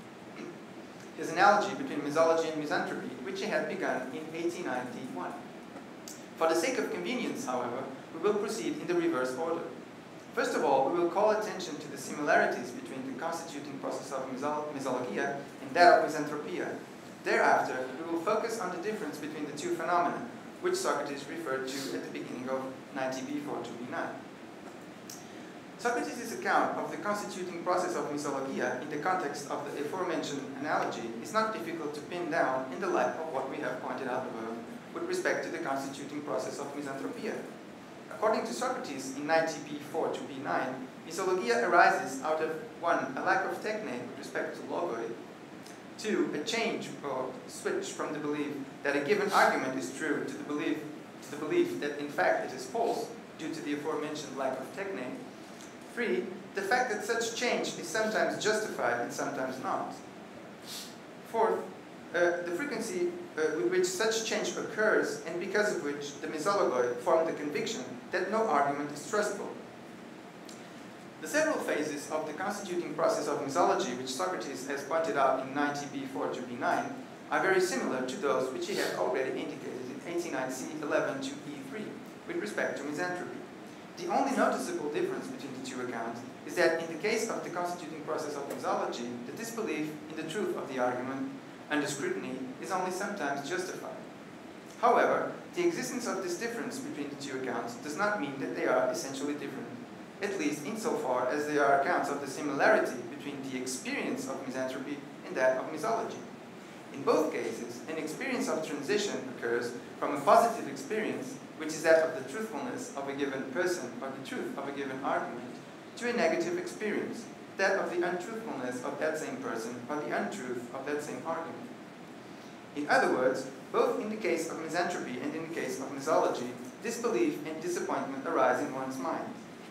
his analogy between mesology and misanthropy, which he had begun in eighteen ninety-one. For the sake of convenience, however, we will proceed in the reverse order. First of all, we will call attention to the similarities between the constituting process of mesologia and that of misanthropia. Thereafter, we will focus on the difference between the two phenomena, which Socrates referred to at the beginning of ninety b four to b nine. Socrates' account of the constituting process of misologia in the context of the aforementioned analogy is not difficult to pin down in the light of what we have pointed out above with respect to the constituting process of misanthropia. According to Socrates in ninety b four to b nine, misologia arises out of one, a lack of techne with respect to logoi, two, a change or switch from the belief that a given argument is true to the belief, to the belief that in fact it is false due to the aforementioned lack of techne. Three, the fact that such change is sometimes justified and sometimes not. Fourth, uh, the frequency uh, with which such change occurs and because of which the misologoi form the conviction that no argument is trustful. The several phases of the constituting process of misology, which Socrates has pointed out in ninety b four to b nine, are very similar to those which he had already indicated in eighty-nine c eleven to e three with respect to misanthropy. The only noticeable difference between the two accounts is that in the case of the constituting process of misology, the disbelief in the truth of the argument under scrutiny is only sometimes justified. However, the existence of this difference between the two accounts does not mean that they are essentially different, at least insofar as they are accounts of the similarity between the experience of misanthropy and that of misology. In both cases, an experience of transition occurs from a positive experience, which is that of the truthfulness of a given person or the truth of a given argument, to a negative experience, that of the untruthfulness of that same person or the untruth of that same argument. In other words, both in the case of misanthropy and in the case of misology, disbelief and disappointment arise in one's mind.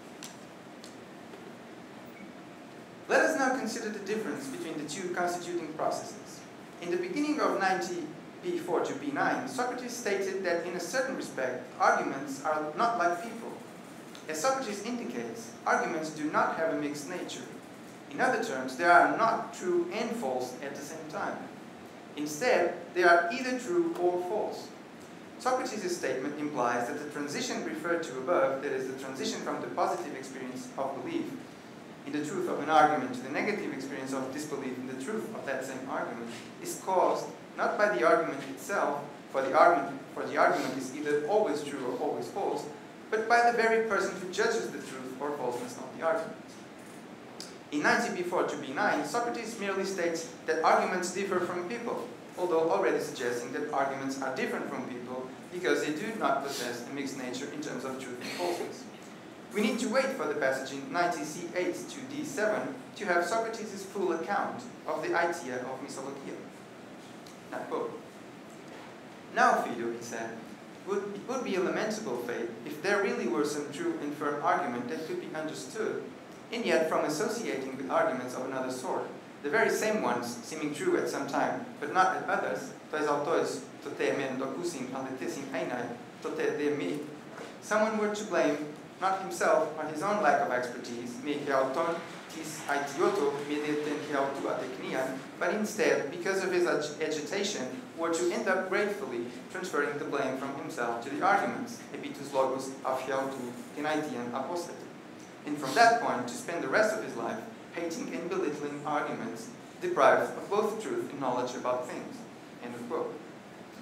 Let us now consider the difference between the two constituting processes. In the beginning of ninety b four to b nine, Socrates stated that in a certain respect, arguments are not like people. As Socrates indicates, arguments do not have a mixed nature. In other terms, they are not true and false at the same time. Instead, they are either true or false. Socrates' statement implies that the transition referred to above, that is, the transition from the positive experience of belief in the truth of an argument to the negative experience of disbelief in the truth of that same argument, is caused not by the argument itself, for the argument, for the argument is either always true or always false, but by the very person who judges the truth or falseness of the argument. In ninety b four to b nine, Socrates merely states that arguments differ from people, although already suggesting that arguments are different from people because they do not possess a mixed nature in terms of truth and falseness. We need to wait for the passage in ninety c eight to d seven to have Socrates' full account of the idea of misologia. Now, quote, "Now, Phaedo," he said, would, it would be a lamentable fate if there really were some true and firm argument that could be understood, and yet from associating with arguments of another sort, the very same ones seeming true at some time, but not at others, tois autois tote men docusim aletesim einai tote de me, someone were to blame not himself or his own lack of expertise, me heauton tis aitioto medeten heautua technian, but instead, because of his ag agitation, were to end up gratefully transferring the blame from himself to the arguments, epitus logos af heautu tenaitian apostati, and from that point to spend the rest of his life hating and belittling arguments, deprived of both truth and knowledge about things." End of quote. In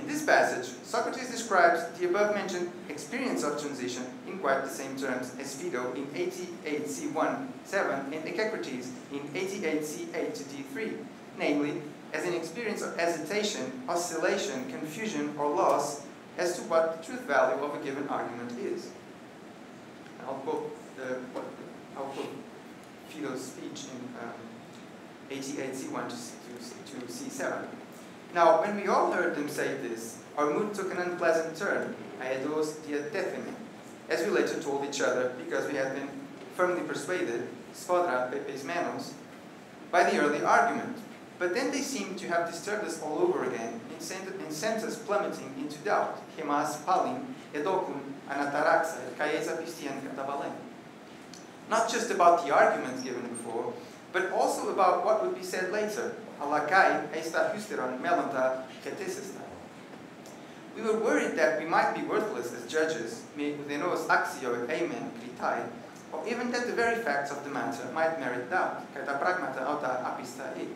In this passage, Socrates describes the above-mentioned experience of transition in quite the same terms as Phaedo in eighty-eight c one seven and Echecrates in eighty-eight c eight to d three, namely, as an experience of hesitation, oscillation, confusion, or loss as to what the truth value of a given argument is. I'll quote, uh, what, I'll quote Phaedo's speech in um, eighty-eight c one to c seven. Now, when we all heard them say this, our mood took an unpleasant turn, aedos diatetheme, as we later told each other because we had been firmly persuaded, sphodra pepes menos, by the early argument. But then they seemed to have disturbed us all over again and sent, and sent us plummeting into doubt, hemas palim, edocum, anataraxa, caesa pistian katabalen. Not just about the arguments given before, but also about what would be said later, alakai eista hysteron melanta ketesista. We were worried that we might be worthless as judges, me udenos axio amen kritai, or even that the very facts of the matter might merit doubt, kaita pragmata auta apista e.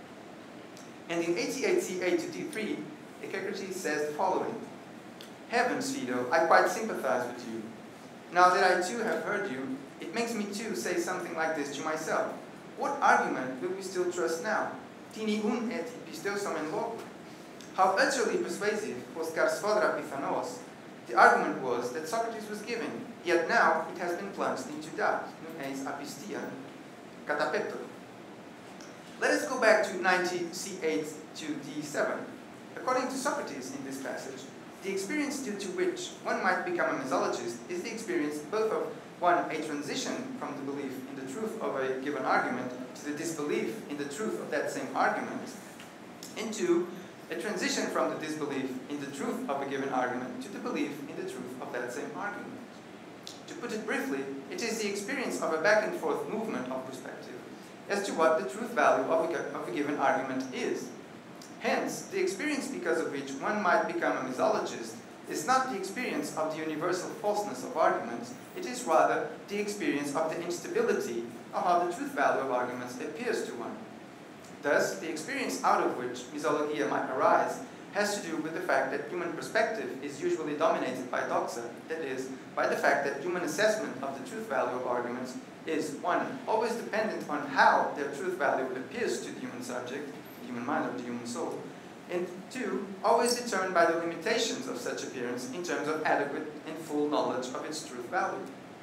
And in eighty-eight c eight to d three, Echecrates says the following: Heavens, Phaedo, I quite sympathize with you. Now that I too have heard you, it makes me too say something like this to myself. What argument will we still trust now? Tini un et pisteusam en loco. How utterly persuasive was car sphodra pithanos. The argument was that Socrates was given, yet now it has been plunged into doubt. Nun eis apistia katapepto. Let us go back to ninety c eight to d seven. According to Socrates in this passage, the experience due to which one might become a misologist is the experience both of one, a transition from the belief in the truth of a given argument to the disbelief in the truth of that same argument, and two, a transition from the disbelief in the truth of a given argument to the belief in the truth of that same argument. To put it briefly, it is the experience of a back and forth movement of perspective as to what the truth value of a, of a given argument is. Hence, the experience because of which one might become a misologist is not the experience of the universal falseness of arguments, it is rather the experience of the instability of how the truth value of arguments appears to one. Thus, the experience out of which misologia might arise has to do with the fact that human perspective is usually dominated by doxa, that is, by the fact that human assessment of the truth value of arguments is, one, always dependent on how their truth value appears to the human subject, the human mind or the human soul, and two, always determined by the limitations of such appearance in terms of adequate and full knowledge of its truth value.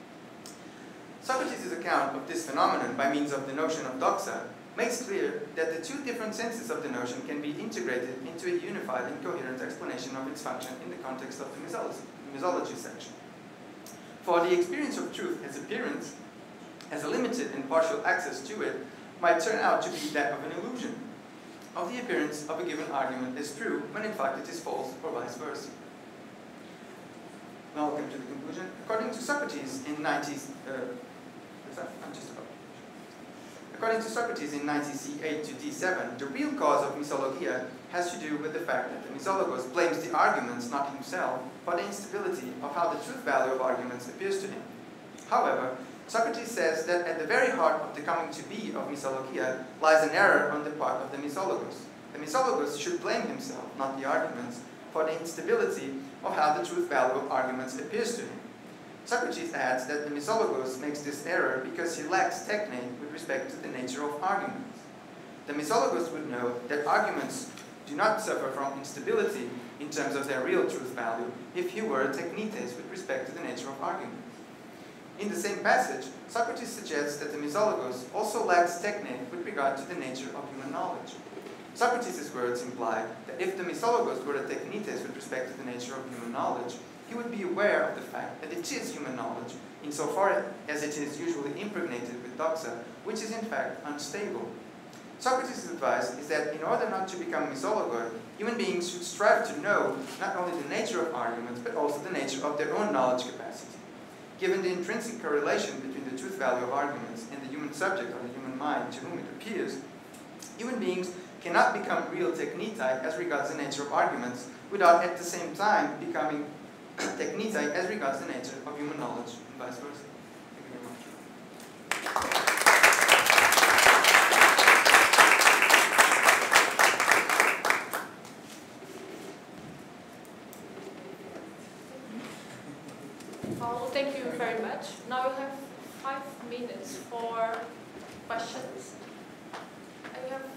Socrates' account of this phenomenon by means of the notion of doxa makes clear that the two different senses of the notion can be integrated into a unified and coherent explanation of its function in the context of the misology, misology section. For the experience of truth as appearance, as a limited and partial access to it, might turn out to be that of an illusion, of the appearance of a given argument as true when in fact it is false, or vice versa. Now I'll come to the conclusion. According to Socrates in ninety, uh, I'm just about. According to Socrates in ninety c eight to d seven, the real cause of misologia has to do with the fact that the misologos blames the arguments, not himself, for the instability of how the truth value of arguments appears to him. However, Socrates says that at the very heart of the coming to be of misologia lies an error on the part of the misologos. The misologos should blame himself, not the arguments, for the instability of how the truth value of arguments appears to him. Socrates adds that the misologos makes this error because he lacks techne with respect to the nature of arguments. The misologos would know that arguments do not suffer from instability in terms of their real truth value if he were a technites with respect to the nature of arguments. In the same passage, Socrates suggests that the misologos also lacks techne with regard to the nature of human knowledge. Socrates' words imply that if the misologos were a technites with respect to the nature of human knowledge, he would be aware of the fact that it is human knowledge, insofar as it is usually impregnated with doxa, which is in fact unstable. Socrates' advice is that in order not to become misologoi, human beings should strive to know not only the nature of arguments, but also the nature of their own knowledge capacity. Given the intrinsic correlation between the truth value of arguments and the human subject or the human mind to whom it appears, human beings cannot become real technitai as regards the nature of arguments without at the same time becoming technitai as regards the nature of human knowledge and vice versa. Thank you very much. have five minutes for questions. I have.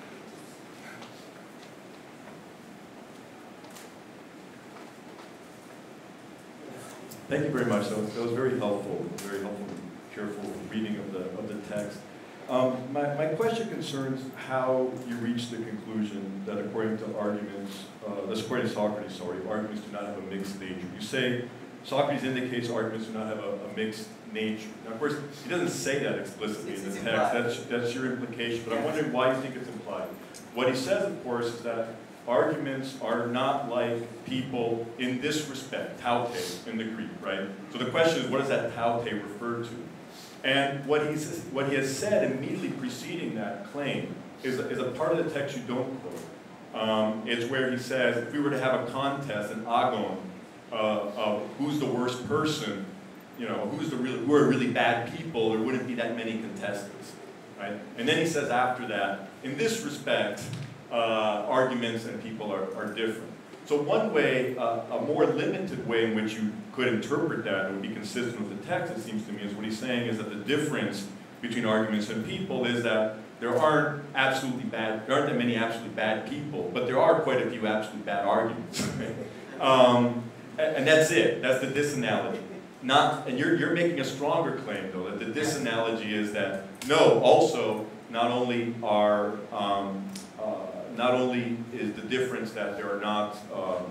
Thank you very much. That was, that was very helpful, very helpful, careful reading of the of the text. Um, my, my question concerns how you reach the conclusion that according to arguments, uh, that's according to Socrates, sorry, arguments do not have a mixed nature. You say Socrates indicates arguments do not have a, a mixed nature. Now, of course, he doesn't say that explicitly It's, in the it's text. implied. That's, that's your implication, but I'm Yes. wondering why you think it's implied. What he says, of course, is that arguments are not like people in this respect, taute in the Greek, right? So the question is, what does that taute refer to? And what, he's, what he has said immediately preceding that claim is, is a part of the text you don't quote. Um, it's where he says, if we were to have a contest, an agon, uh, of who's the worst person, you know, who's the really, who are really bad people, there wouldn't be that many contestants, right? And then he says after that, in this respect, uh, arguments and people are, are different. So one way, uh, a more limited way in which you could interpret that and would be consistent with the text, it seems to me, is what he's saying is that the difference between arguments and people is that there aren't absolutely bad, there aren't that many absolutely bad people, but there are quite a few absolutely bad arguments. um, and, and that's it. That's the disanalogy. Not, and you're, you're making a stronger claim, though, that the disanalogy is that, no, also, not only are, um, uh, not only is the difference that there are not, um,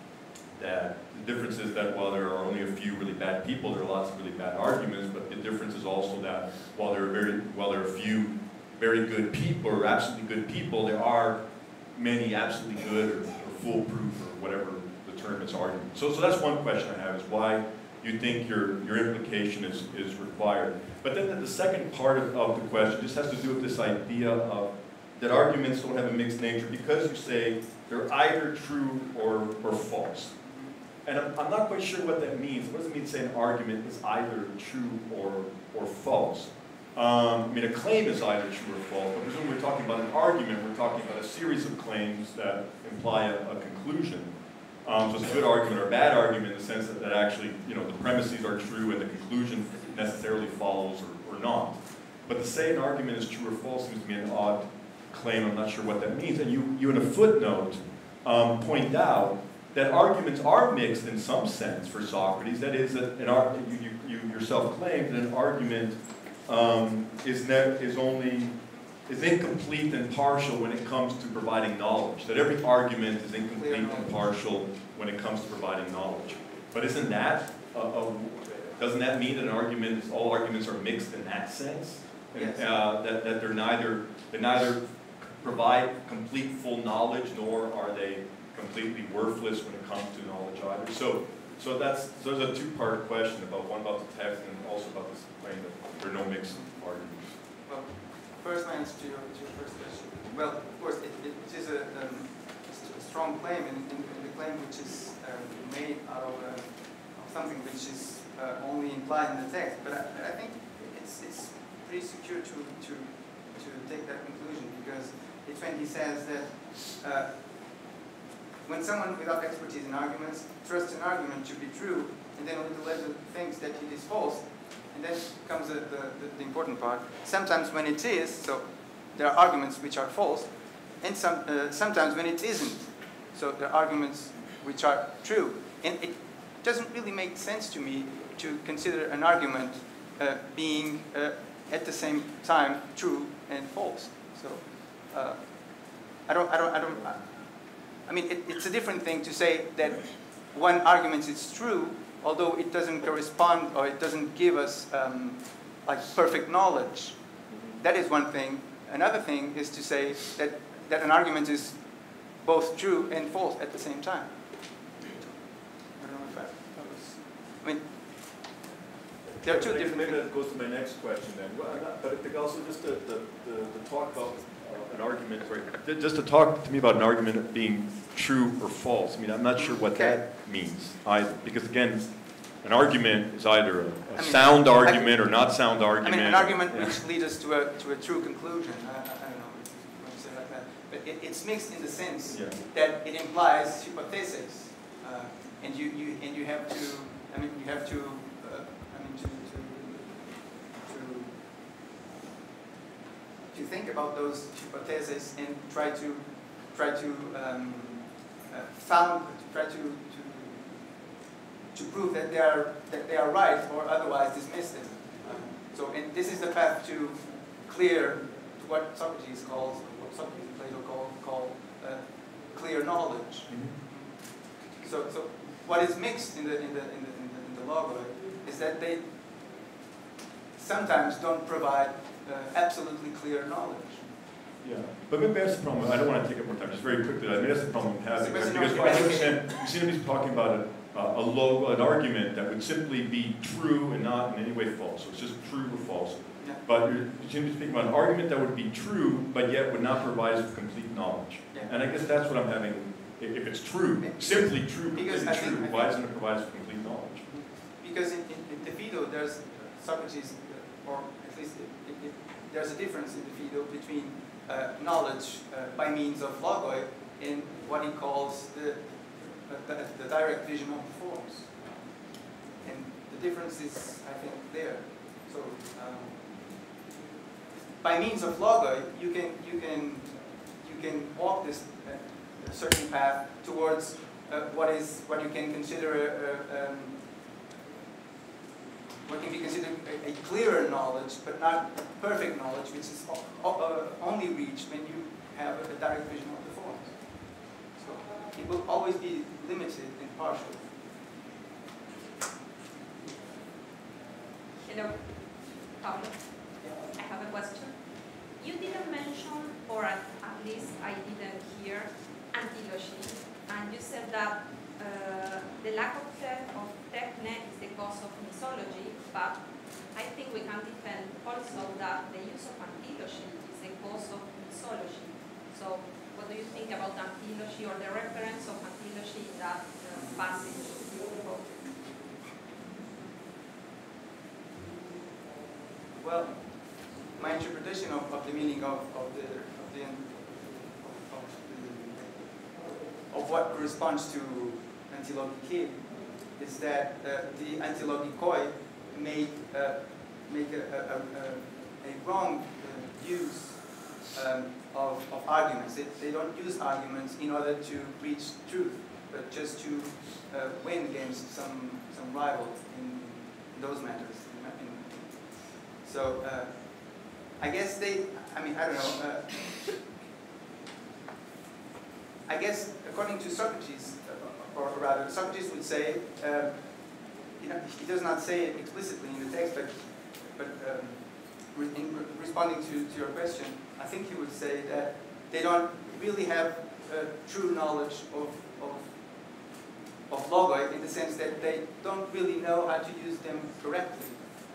that the difference is that while there are only a few really bad people, there are lots of really bad arguments, but the difference is also that while there are very, while there are a few very good people, or absolutely good people, there are many absolutely good or, or foolproof or whatever the term is argument. So, so that's one question I have, is why you think your, your implication is, is required. But then the second part of, of the question just has to do with this idea of that arguments don't have a mixed nature because you say they're either true or, or false. And I'm, I'm not quite sure what that means. What does it mean to say an argument is either true or, or false? Um, I mean, a claim is either true or false, but presumably we're talking about an argument, we're talking about a series of claims that imply a, a conclusion. Um, so it's a good argument or a bad argument in the sense that, that actually, you know, the premises are true and the conclusion necessarily follows or, or not. But to say an argument is true or false seems to me an odd claim. I'm not sure what that means. And you, you in a footnote, um, point out that arguments are mixed in some sense for Socrates. That is, that an ar you, you, you yourself claim that an argument um, is, ne is only is incomplete and partial when it comes to providing knowledge. That every argument is incomplete and partial when it comes to providing knowledge. But isn't that, a, a, doesn't that mean that an argument, is, all arguments are mixed in that sense? Yes. Uh, that, that they're neither, they neither provide complete full knowledge, nor are they completely worthless when it comes to knowledge either. So, so that's, so there's a two-part question, about one about the text and also about this claim that there are no mixed arguments. Well, first my answer to your, to your first question. Well, of course, it, it is a, um, a strong claim, and, and the claim which is uh, made out of, uh, of something which is uh, only implied in the text. But I, but I think it's, it's pretty secure to, to, to take that conclusion, because it's when he says that uh, when someone without expertise in arguments trusts an argument to be true, and then a little later thinks that it is false, and then comes the, the, the important part. Sometimes when it is, so there are arguments which are false, and some, uh, sometimes when it isn't, so there are arguments which are true. And it doesn't really make sense to me to consider an argument uh, being uh, at the same time true and false. So uh, I don't, I don't, I don't, I mean, it, it's a different thing to say that one argument is true, although it doesn't correspond or it doesn't give us um, like perfect knowledge. That is one thing. Another thing is to say that, that an argument is both true and false at the same time. I don't know if that, that was, I mean, there are two different Maybe things. that goes to my next question then. Well, not, but I think also just to, to, to, to talk about uh, an argument, right? Just to talk to me about an argument being true or false. I mean, I'm not sure what Okay. that means either. Because again, an argument is either a, a I mean, sound I- argument or not sound I argument. mean, an argument Yeah. which leads us to a, to a true conclusion. I, I, I don't know if you want to say it like that. But it, it's mixed in the sense Yeah. that it implies hypothesis. Uh, and, you, you, and you have to, I mean, you have to, uh, I mean, to, to you think about those hypotheses and try to try to um, uh, found try to, to to prove that they are that they are right or otherwise dismiss them. Um, so, and this is the path to clear, to what Socrates calls, what Socrates and Plato call call uh, clear knowledge. Mm-hmm. So, so what is mixed in the in the in the in the, in the logoi is that they sometimes don't provide uh, absolutely clear knowledge. Yeah, but maybe that's the problem. I don't want to take up more time. Just very quickly, I mean that's the problem I'm having. Because, Because I understand, you seem to be talking about a, a, a logo, an argument that would simply be true and not in any way false. So it's just true or false. Yeah. But you're, you seem to be speaking about an argument that would be true, but yet would not provide us with complete knowledge. Yeah. And I guess that's what I'm having. If, if it's true, simply true, Because completely I think- true, I why think- doesn't it provide us with complete knowledge? Because in, in, in the Phaedo, there's Socrates, uh, or at least it, it, it, there's a difference in the Phaedo between uh, knowledge uh, by means of logoi and what he calls the, uh, the, the direct vision of the forms. And the difference is, I think, there. So, um, by means of logoi, you can you can you can walk this uh, a certain path towards uh, what is what you can consider a, a, um, what can be considered a, a clearer knowledge, but not perfect knowledge, which is o o uh, only reached when you have a, a direct vision of the forms. So it will always be limited and partial. Hello, Pablo. I have a question. You didn't mention, or at, at least I didn't hear, antilogy, and you said that uh, the lack of, te of techne is the cause of misology, but I think we can defend also that the use of antilogy is the cause of misology. So what do you think about antilogy or the reference of antilogy in that uh, passage you wrote? Well, my interpretation of, of the meaning of, of the of the of, the, of what corresponds to antilogike is that uh, the antilogikoi make uh, make a, a, a, a wrong uh, use um, of, of arguments. They, they don't use arguments in order to reach truth, but just to uh, win against some some rival in, in those matters. In, in, so. Uh, I guess they, I mean, I don't know, uh, I guess according to Socrates, uh, or rather, Socrates would say, uh, you know, he does not say it explicitly in the text, but, but um, re in re responding to, to your question, I think he would say that they don't really have uh, true knowledge of, of, of logoi in the sense that they don't really know how to use them correctly.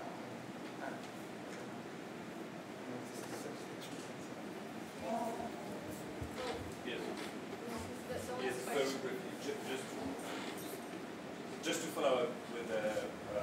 Yes, very briefly, just, just, just to follow up with the.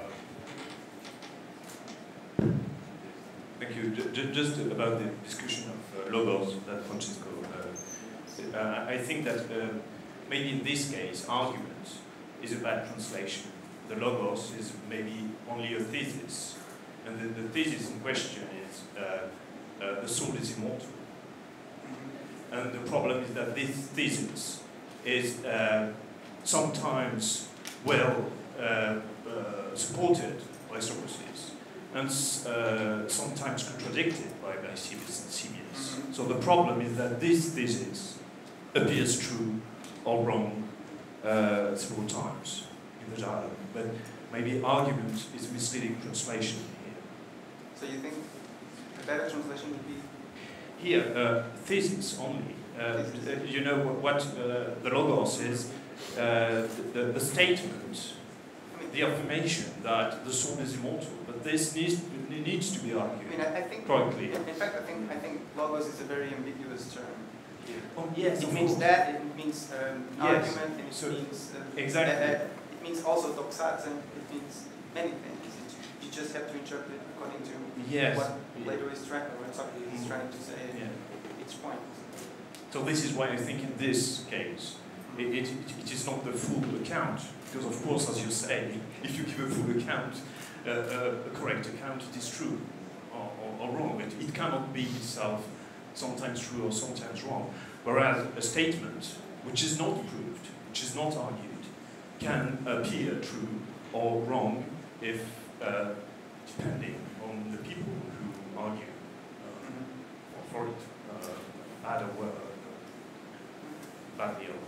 Um, Thank you. J just about the discussion of uh, logos that Francisco. Uh, uh, I think that uh, maybe in this case, argument is a bad translation. The logos is maybe only a thesis, and the, the thesis in question is uh, uh, the soul is immortal. And the problem is that this thesis is uh, sometimes well uh, uh, supported by Socrates and uh, sometimes contradicted by Lysippus and Simmias. Mm-hmm. So the problem is that this thesis appears true or wrong uh, several times in the dialogue, but maybe argument is misleading translation here. So you think a better translation would be? Here, uh, thesis only. Uh, you know what uh, the logos is, uh, the, the statement, the affirmation that the soul is immortal, but this needs, needs to be argued. I mean, I, I think, correctly. In, in fact, I think, I think logos is a very ambiguous term here. Oh, yes, it means that, it means um, yes. argument, and it so means uh, exactly. Uh, it means also doxazen, it means many things. It, you just have to interpret according to yes. what Plato is trying, or what Socrates is trying to say yeah. each point. So this is why I think in this case, it, it, it is not the full account, because of course, as you say, if you give a full account, uh, uh, a correct account, it is true. or, or, or wrong. It, it cannot be itself sometimes true or sometimes wrong. Whereas a statement which is not proved, which is not argued, can appear true or wrong if, uh, depending on the people who argue uh, for it, uh, bad or well, badly or well.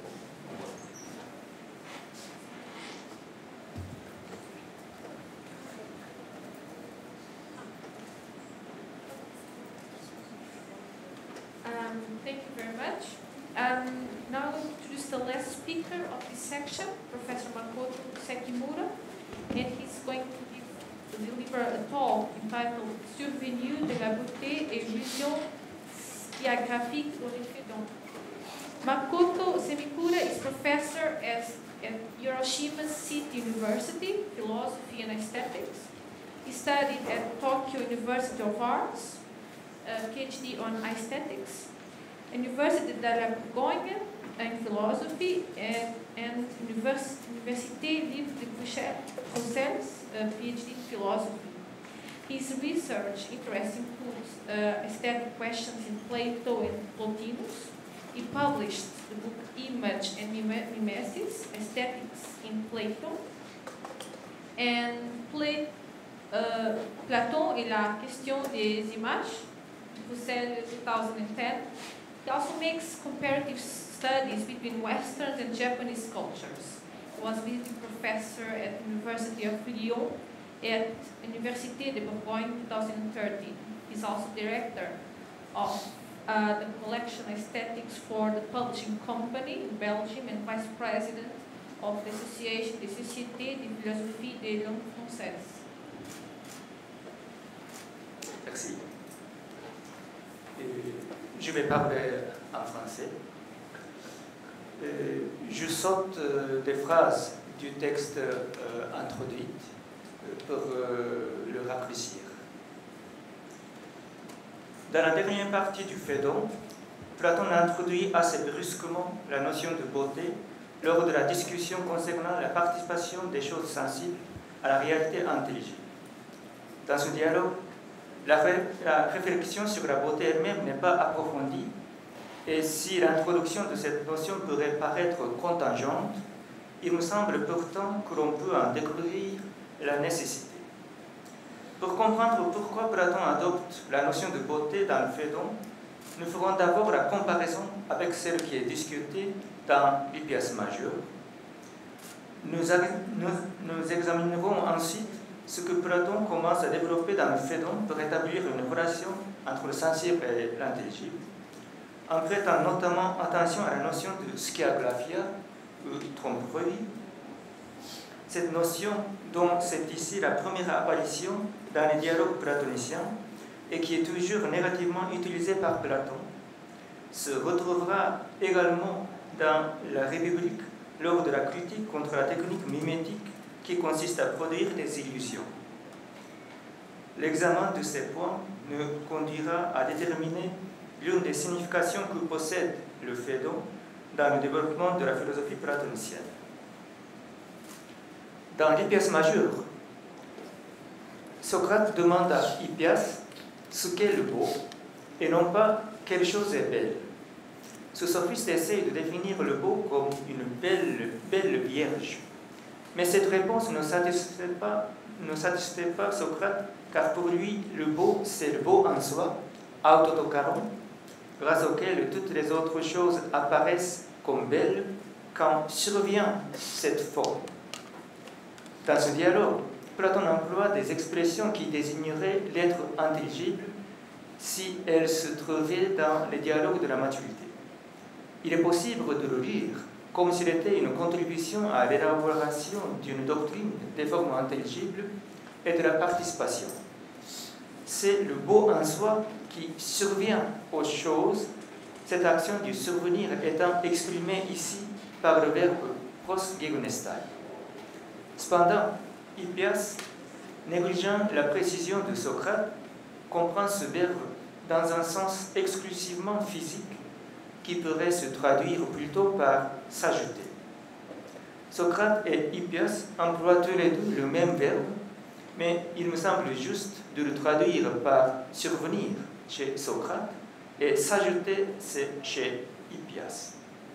Um, thank you very much. Um, now I'm going to introduce the last speaker of this section, Professor Makoto Sekimura, and he's going to give, deliver a talk entitled Survenue de la beauté et vision skiographique de l'Éphedon. Makoto Sekimura is professor at, at Hiroshima City University, Philosophy and Aesthetics. He studied at Tokyo University of Arts, a PhD on aesthetics, Université de la Bourgogne in philosophy, and, and Univers Université Libre de Bruxelles, a PhD in philosophy. His research interests includes uh, aesthetic questions in Plato and Plotinus. He published the book Image and Mimesis, Aesthetics in Plato, and Pla uh, Platon et la question des images, Bruxelles two thousand ten. He also makes comparative studies between Western and Japanese cultures. He was visiting professor at the University of Lyon at Université de Bourgogne twenty thirteen. He's also director of uh, the collection Aesthetics for the Publishing Company in Belgium and vice president of the Association des Sociétés de Philosophie des Langues Françaises. Merci. Je vais parler en français. Je saute des phrases du texte introduit pour le rafraîchir. Dans la dernière partie du Phédon, Platon introduit assez brusquement la notion de beauté lors de la discussion concernant la participation des choses sensibles à la réalité intelligible. Dans ce dialogue, La, ré la réflexion sur la beauté elle-même n'est pas approfondie, et si l'introduction de cette notion pourrait paraître contingente, il me semble pourtant que l'on peut en découvrir la nécessité. Pour comprendre pourquoi Platon adopte la notion de beauté dans le Phédon, nous ferons d'abord la comparaison avec celle qui est discutée dans l'Hippias majeur. Nous, nous, nous examinerons ensuite ce que Platon commence à développer dans le Phédon pour établir une relation entre le sensible et l'intelligible, en prêtant notamment attention à la notion de skiagraphia, ou tromperie. Cette notion, dont c'est ici la première apparition dans les dialogues platoniciens, et qui est toujours négativement utilisée par Platon, se retrouvera également dans la République lors de la critique contre la technique mimétique qui consiste à produire des illusions. L'examen de ces points nous conduira à déterminer l'une des significations que possède le Phédon dans le développement de la philosophie platonicienne. Dans l'Hippias majeur, Socrate demande à Hippias ce qu'est le beau et non pas quelle chose est belle. Ce sophiste essaye de définir le beau comme une belle, belle vierge. Mais cette réponse ne satisfait pas, ne satisfait pas Socrate, car pour lui, le beau, c'est le beau en soi, autotocaron, grâce auquel toutes les autres choses apparaissent comme belles quand survient cette forme. Dans ce dialogue, Platon emploie des expressions qui désigneraient l'être intelligible si elles se trouvaient dans les dialogues de la maturité. Il est possible de le lire comme s'il était une contribution à l'élaboration d'une doctrine des formes intelligibles et de la participation. C'est le beau en soi qui survient aux choses, cette action du survenir étant exprimée ici par le verbe prosgegonestai. Cependant, Hippias, négligeant la précision de Socrate, comprend ce verbe dans un sens exclusivement physique qui pourrait se traduire plutôt par s'ajouter. Socrate et Hippias emploient tous les deux le même verbe, mais il me semble juste de le traduire par survenir chez Socrate et s'ajouter chez Hippias.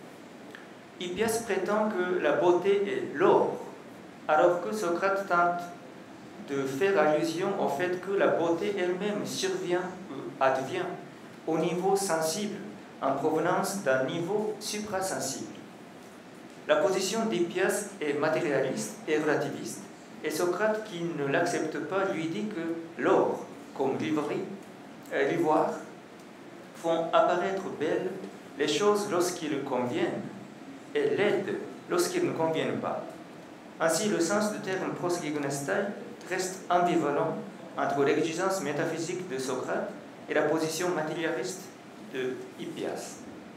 Hippias prétend que la beauté est l'or, alors que Socrate tente de faire allusion au fait que la beauté elle-même survient ou advient au niveau sensible en provenance d'un niveau suprasensible. La position d'Hippias est matérialiste et relativiste, et Socrate, qui ne l'accepte pas, lui dit que l'or, comme l'ivoire, font apparaître belles les choses lorsqu'ils conviennent et laides lorsqu'ils ne conviennent pas. Ainsi, le sens du terme prosgygonestai reste ambivalent entre l'exigence métaphysique de Socrate et la position matérialiste de Hippias.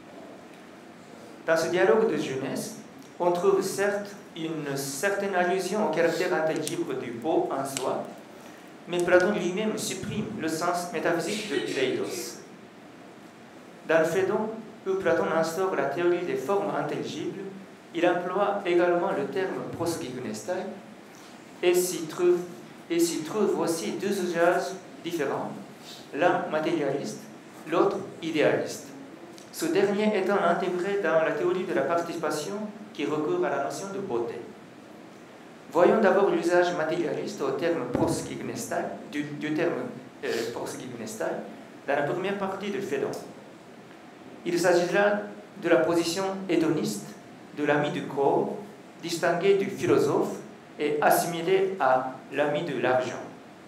Dans ce dialogue de jeunesse, on trouve certes une certaine allusion au caractère intelligible du beau en soi, mais Platon lui-même supprime le sens métaphysique de Eidos. Dans le Phédon, où Platon instaure la théorie des formes intelligibles, il emploie également le terme prosgygonestai et s'y trouve, et s'y trouve aussi deux usages différents, l'un matérialiste, l'autre idéaliste. Ce dernier étant intégré dans la théorie de la participation qui recourt à la notion de beauté. Voyons d'abord l'usage matérialiste au terme prosgygonestai, du, du terme euh, prosgygonestai dans la première partie du Phédon. Il s'agit là de la position hédoniste de l'ami du corps, distingué du philosophe et assimilé à l'ami de l'argent.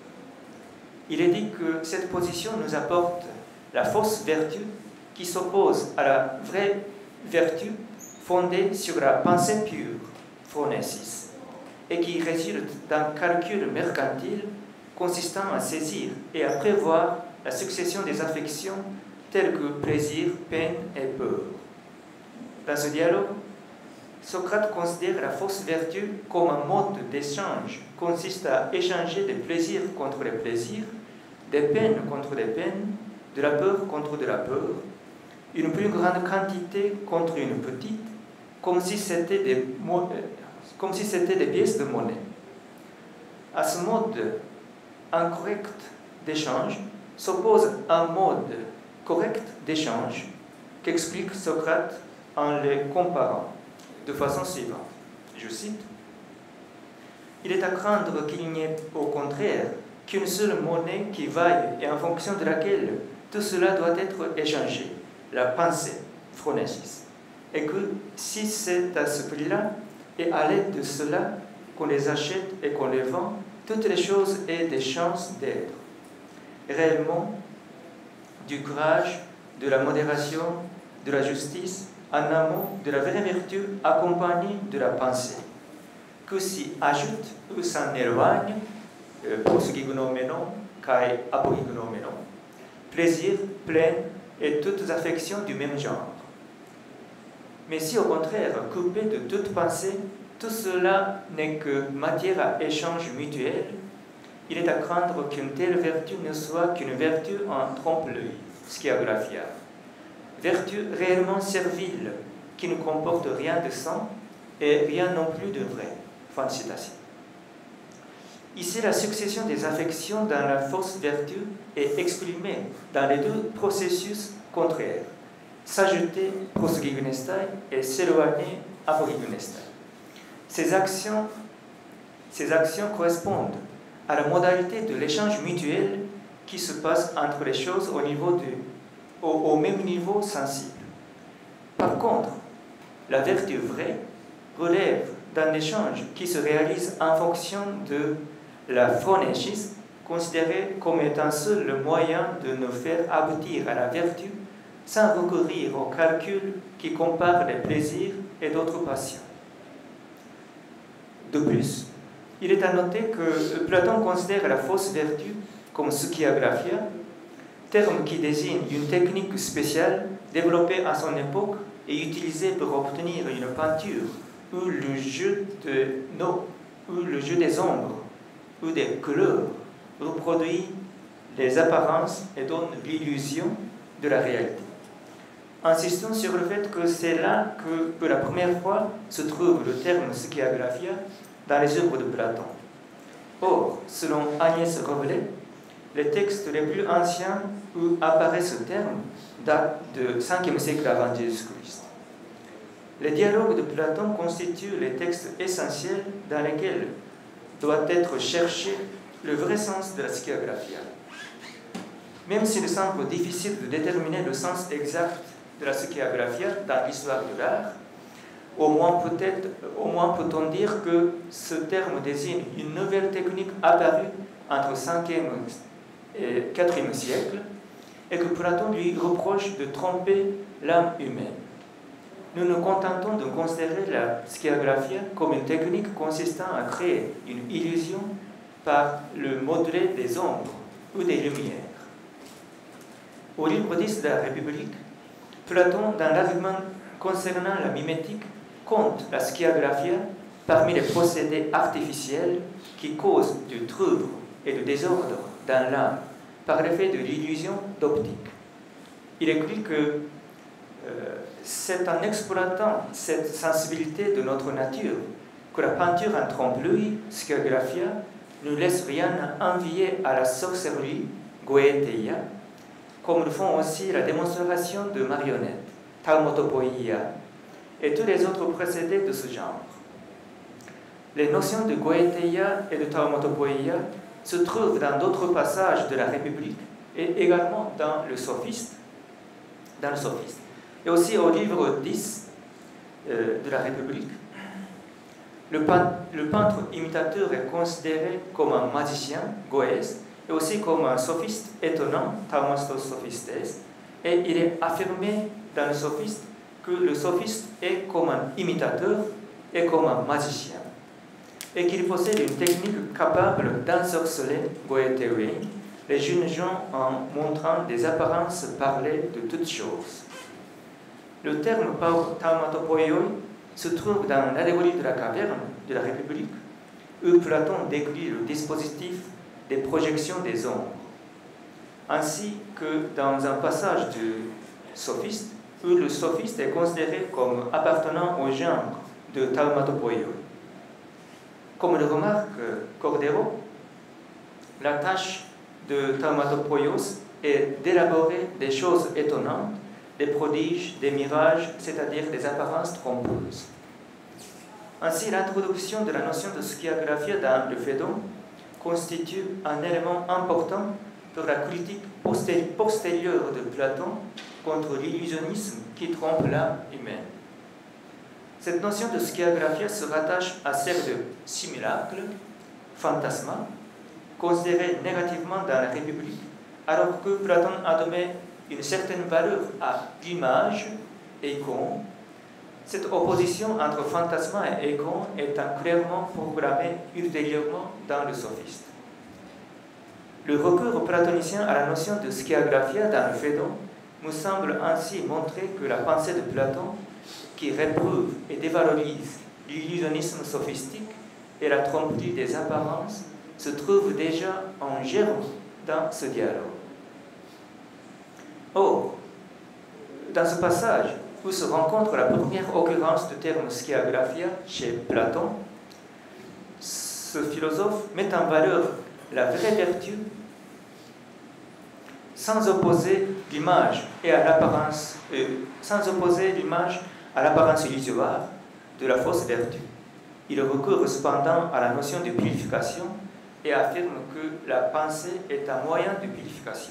Il est dit que cette position nous apporte la fausse vertu qui s'oppose à la vraie vertu fondée sur la pensée pure, phronesis, et qui résulte d'un calcul mercantile consistant à saisir et à prévoir la succession des affections telles que plaisir, peine et peur. Dans ce dialogue, Socrate considère la fausse vertu comme un mode d'échange, consiste à échanger des plaisirs contre des plaisirs, des peines contre des peines, de la peur contre de la peur, une plus grande quantité contre une petite, comme si c'était des, comme si c'était des pièces de monnaie. À ce mode incorrect d'échange s'oppose un mode correct d'échange qu'explique Socrate en les comparant de façon suivante. Je cite: il est à craindre qu'il n'y ait au contraire qu'une seule monnaie qui vaille et en fonction de laquelle tout cela doit être échangé, la pensée, phronesis, et que si c'est à ce prix-là et à l'aide de cela qu'on les achète et qu'on les vend, toutes les choses aient des chances d'être réellement du courage, de la modération, de la justice, en amont de la vraie vertu accompagnée de la pensée, que s'y ajoute ou s'en éloigne, prosgygonomenon, kai apogygnomenon, plaisir, plaine et toutes affections du même genre. Mais si au contraire, coupé de toute pensée, tout cela n'est que matière à échange mutuel, il est à craindre qu'une telle vertu ne soit qu'une vertu en trompe-l'œil, schiagraphia, vertu réellement servile, qui ne comporte rien de sain et rien non plus de vrai. Fin de citation. Ici, la succession des affections dans la fausse vertu est exprimée dans les deux processus contraires, s'ajouter prosgygonestai et s'éloigner apogygnoestai. Ces actions, ces actions correspondent à la modalité de l'échange mutuel qui se passe entre les choses au, niveau du, au, au même niveau sensible. Par contre, la vertu vraie relève d'un échange qui se réalise en fonction de la phronesis, considérée comme étant seul le moyen de nous faire aboutir à la vertu sans recourir au calcul qui compare les plaisirs et d'autres passions. De plus, il est à noter que Platon considère la fausse vertu comme schiagraphia, terme qui désigne une technique spéciale développée à son époque et utilisée pour obtenir une peinture où le jeu de nos, où le jeu des ombres ou des couleurs reproduit les apparences et donne l'illusion de la réalité. Insistons sur le fait que c'est là que, pour la première fois, se trouve le terme schiagraphia dans les œuvres de Platon. Or, selon Agnès Roblet, les textes les plus anciens où apparaît ce terme datent du cinquième siècle avant Jésus-Christ. Les dialogues de Platon constituent les textes essentiels dans lesquels doit être cherché le vrai sens de la Skiagraphia. Même s'il semble difficile de déterminer le sens exact de la Skiagraphia dans l'histoire de l'art, au moins peut-être, au moins peut-on dire que ce terme désigne une nouvelle technique apparue entre le cinquième et quatrième siècle et que Platon lui reproche de tromper l'âme humaine. Nous nous contentons de considérer la Skiagraphia comme une technique consistant à créer une illusion par le modelé des ombres ou des lumières. Au livre dix de la République, Platon, dans l'argument concernant la mimétique, compte la Skiagraphia parmi les procédés artificiels qui causent du trouble et du désordre dans l'âme par l'effet de l'illusion d'optique. Il écrit que euh, c'est en exploitant cette sensibilité de notre nature que la peinture en trompe-l'œil, Skiagraphia, ne laisse rien à envier à la sorcellerie, Goetheia, comme le font aussi la démonstration de marionnettes, Taumotopoeia, et tous les autres procédés de ce genre. Les notions de Goetheia et de Taumotopoeia se trouvent dans d'autres passages de la République et également dans le Sophiste, dans le Sophiste. Et aussi au livre dix euh, de la République. Le peintre, le peintre imitateur est considéré comme un magicien, Goès, et aussi comme un sophiste étonnant, Taumastos Sophistes, et il est affirmé dans le Sophiste que le sophiste est comme un imitateur et comme un magicien, et qu'il possède une technique capable d'ensorceler, Goetheoi, les jeunes gens en montrant des apparences parlées de toutes choses. Le terme taumatopoioi se trouve dans l'allégorie de la caverne de la République, où Platon décrit le dispositif des projections des ombres, ainsi que dans un passage du Sophiste, où le sophiste est considéré comme appartenant au genre de taumatopoioi. Comme le remarque Cordero, la tâche de taumatopoios est d'élaborer des choses étonnantes, des prodiges, des mirages, c'est-à-dire des apparences trompeuses. Ainsi, l'introduction de la notion de Skiagraphia dans le Phédon constitue un élément important pour la critique postérieure de Platon contre l'illusionnisme qui trompe l'âme humaine. Cette notion de Skiagraphia se rattache à celle de simulacre, fantasma, considérée négativement dans la République, alors que Platon admet une certaine valeur à l'image, icône. Cette opposition entre fantasma et icône étant clairement programmée ultérieurement dans le Sophiste. Le recours platonicien à la notion de Skiagraphia dans le Phédon nous semble ainsi montrer que la pensée de Platon, qui réprouve et dévalorise l'illusionnisme sophistique et la tromperie des apparences, se trouve déjà en germe dans ce dialogue. Or, dans ce passage où se rencontre la première occurrence du terme Skiagraphia chez Platon, ce philosophe met en valeur la vraie vertu sans opposer l'image et à l'apparence, euh, sans opposer l'image à l'apparence illusoire de la fausse vertu. Il recourt cependant à la notion de purification et affirme que la pensée est un moyen de purification.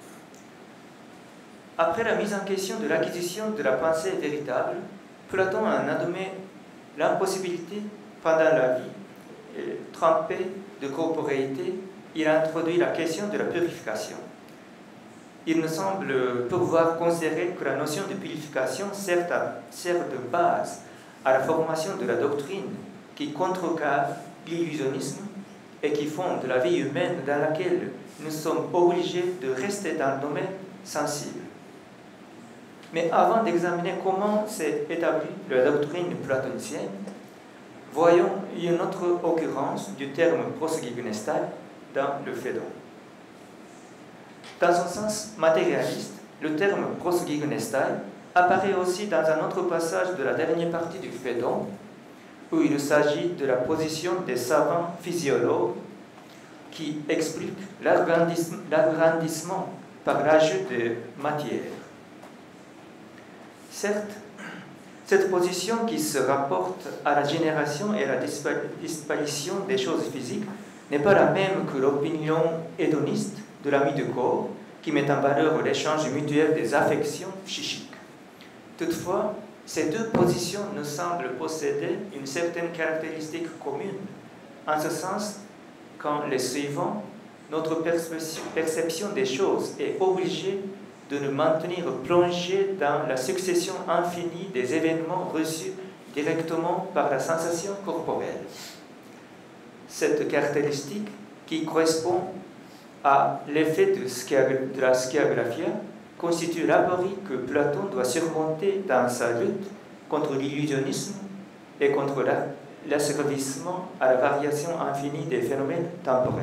Après la mise en question de l'acquisition de la pensée véritable, Platon en admet l'impossibilité pendant la vie euh, trempée de corporéité. Il introduit la question de la purification. Il me semble pouvoir considérer que la notion de purification sert, à, sert de base à la formation de la doctrine qui contrecarre l'illusionnisme et qui fonde la vie humaine dans laquelle nous sommes obligés de rester dans le domaine sensible. Mais avant d'examiner comment s'est établie la doctrine platonicienne, voyons une autre occurrence du terme prosgynestai dans le Phédon. Dans son sens matérialiste, le terme prosgynestai apparaît aussi dans un autre passage de la dernière partie du Phédon, où il s'agit de la position des savants physiologues qui explique l'agrandissement par l'ajout de matière. Certes, cette position qui se rapporte à la génération et à la disparition des choses physiques n'est pas la même que l'opinion hédoniste de l'ami de corps qui met en valeur l'échange mutuel des affections psychiques. Toutefois, ces deux positions nous semblent posséder une certaine caractéristique commune, en ce sens qu'en les suivant, notre perception des choses est obligée de nous maintenir plongés dans la succession infinie des événements reçus directement par la sensation corporelle. Cette caractéristique, qui correspond à l'effet de, de la schiagraphia, constitue l'aporie que Platon doit surmonter dans sa lutte contre l'illusionnisme et contre l'asservissement à la variation infinie des phénomènes temporels.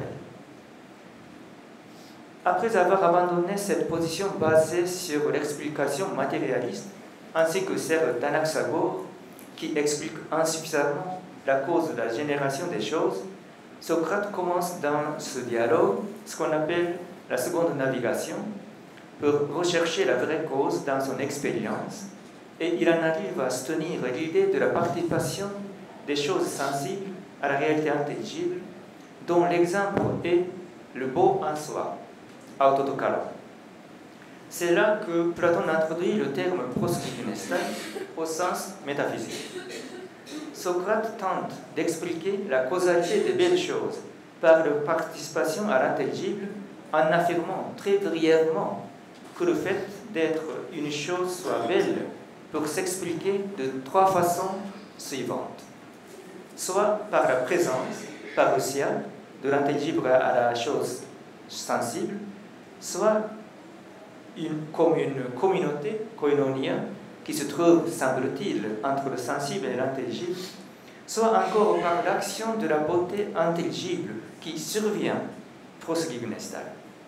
Après avoir abandonné cette position basée sur l'explication matérialiste, ainsi que celle d'Anaxagore, qui explique insuffisamment la cause de la génération des choses, Socrate commence dans ce dialogue ce qu'on appelle la seconde navigation, pour rechercher la vraie cause dans son expérience, et il en arrive à soutenir l'idée de la participation des choses sensibles à la réalité intelligible, dont l'exemple est le beau en soi, autotokalo. C'est là que Platon introduit le terme proskynestai au sens métaphysique. Socrate tente d'expliquer la causalité des belles choses par leur participation à l'intelligible en affirmant très brièvement que le fait d'être une chose soit belle peut s'expliquer de trois façons suivantes. Soit par la présence parotiale de l'intelligible à la chose sensible, soit une, comme une communauté, koinonia, qui se trouve, semble-t-il, entre le sensible et l'intelligible, soit encore par l'action de la beauté intelligible qui survient, proskynestai.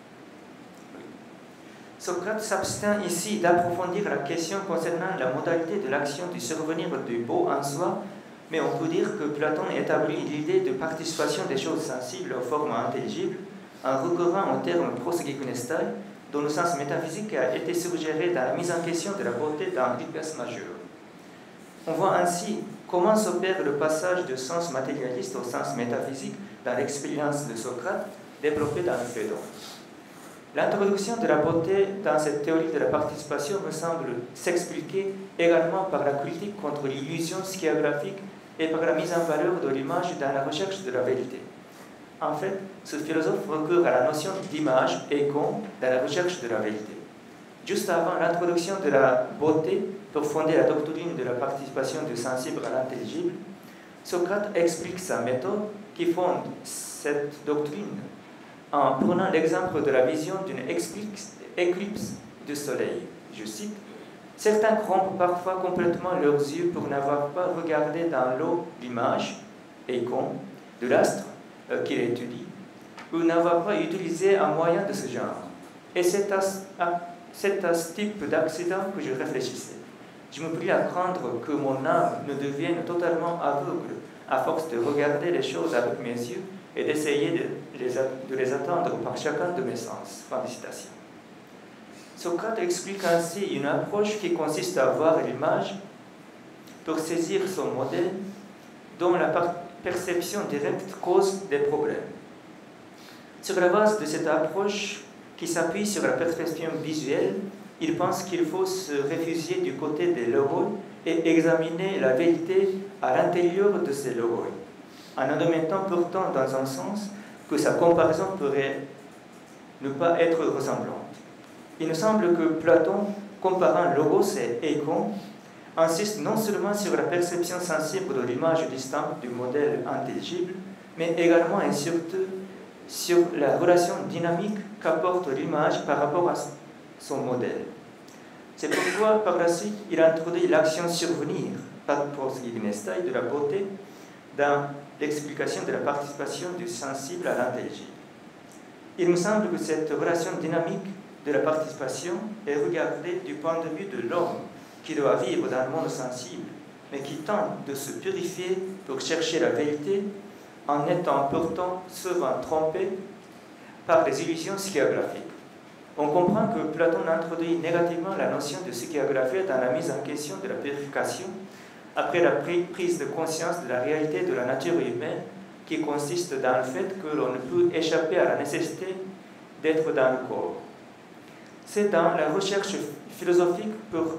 Socrate s'abstient ici d'approfondir la question concernant la modalité de l'action du survenir du beau en soi, mais on peut dire que Platon établit l'idée de participation des choses sensibles aux formes intelligibles en recourant au terme proskynestai, dont le sens métaphysique a été suggéré dans la mise en question de la beauté dans l'Hypas majeur. On voit ainsi comment s'opère le passage du sens matérialiste au sens métaphysique dans l'expérience de Socrate développée dans le Phaédon. L'introduction de la beauté dans cette théorie de la participation me semble s'expliquer également par la critique contre l'illusion schiagraphique et par la mise en valeur de l'image dans la recherche de la vérité. En fait, ce philosophe recourt à la notion d'image égon dans la recherche de la vérité. Juste avant l'introduction de la beauté pour fonder la doctrine de la participation du sensible à l'intelligible, Socrate explique sa méthode qui fonde cette doctrine en prenant l'exemple de la vision d'une éclipse du soleil. Je cite, « Certains rompent parfois complètement leurs yeux pour n'avoir pas regardé dans l'eau l'image, égon, de l'astre euh, qu'il étudie, ou n'avoir pas utilisé un moyen de ce genre. Et c'est à, à, c'est à ce type d'accident que je réfléchissais. Je me prie à craindre que mon âme ne devienne totalement aveugle à force de regarder les choses avec mes yeux et d'essayer de les, de les attendre par chacun de mes sens. » Fin de citation. Socrate explique ainsi une approche qui consiste à voir l'image pour saisir son modèle dont la perception directe cause des problèmes. Sur la base de cette approche qui s'appuie sur la perception visuelle, il pense qu'il faut se réfugier du côté des logos et examiner la vérité à l'intérieur de ces logos, en admettant pourtant dans un sens que sa comparaison pourrait ne pas être ressemblante. Il me semble que Platon, comparant logos et égon, insiste non seulement sur la perception sensible de l'image distincte du modèle intelligible, mais également et surtout sur la relation dynamique qu'apporte l'image par rapport à son modèle. C'est pourquoi, par la suite, il introduit l'action survenir, par proskynestai, de la beauté dans l'explication de la participation du sensible à l'intelligible. Il me semble que cette relation dynamique de la participation est regardée du point de vue de l'homme qui doit vivre dans le monde sensible, mais qui tente de se purifier pour chercher la vérité en étant pourtant souvent trompé par les illusions schéographiques. On comprend que Platon introduit négativement la notion de schéographie dans la mise en question de la purification après la prise de conscience de la réalité de la nature humaine qui consiste dans le fait que l'on ne peut échapper à la nécessité d'être dans le corps. C'est dans la recherche philosophique pour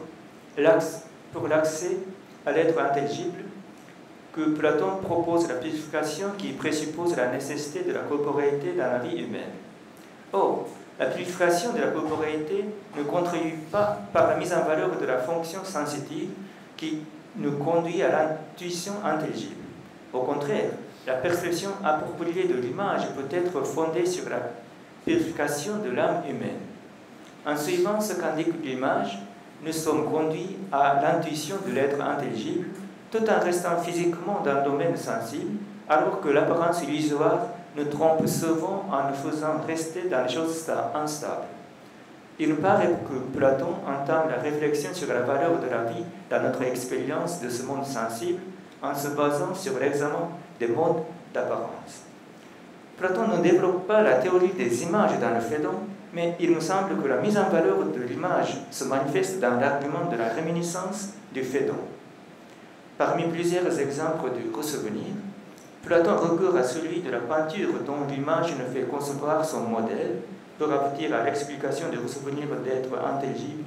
l'accès à l'être intelligible que Platon propose la purification qui présuppose la nécessité de la corporéité dans la vie humaine. Or, la purification de la corporéité ne contribue pas par la mise en valeur de la fonction sensitive qui nous conduit à l'intuition intelligible. Au contraire, la perception appropriée de l'image peut être fondée sur la purification de l'âme humaine. En suivant ce qu'indique l'image, nous sommes conduits à l'intuition de l'être intelligible, tout en restant physiquement dans le domaine sensible, alors que l'apparence illusoire nous trompe souvent en nous faisant rester dans les choses instables. Il me paraît que Platon entame la réflexion sur la valeur de la vie dans notre expérience de ce monde sensible en se basant sur l'examen des modes d'apparence. Platon ne développe pas la théorie des images dans le Phédon, mais il me semble que la mise en valeur de l'image se manifeste dans l'argument de la réminiscence du Phédon. Parmi plusieurs exemples de ressouvenir, Platon recourt à celui de la peinture dont l'image ne fait concevoir son modèle pour aboutir à l'explication du ressouvenir d'être intelligible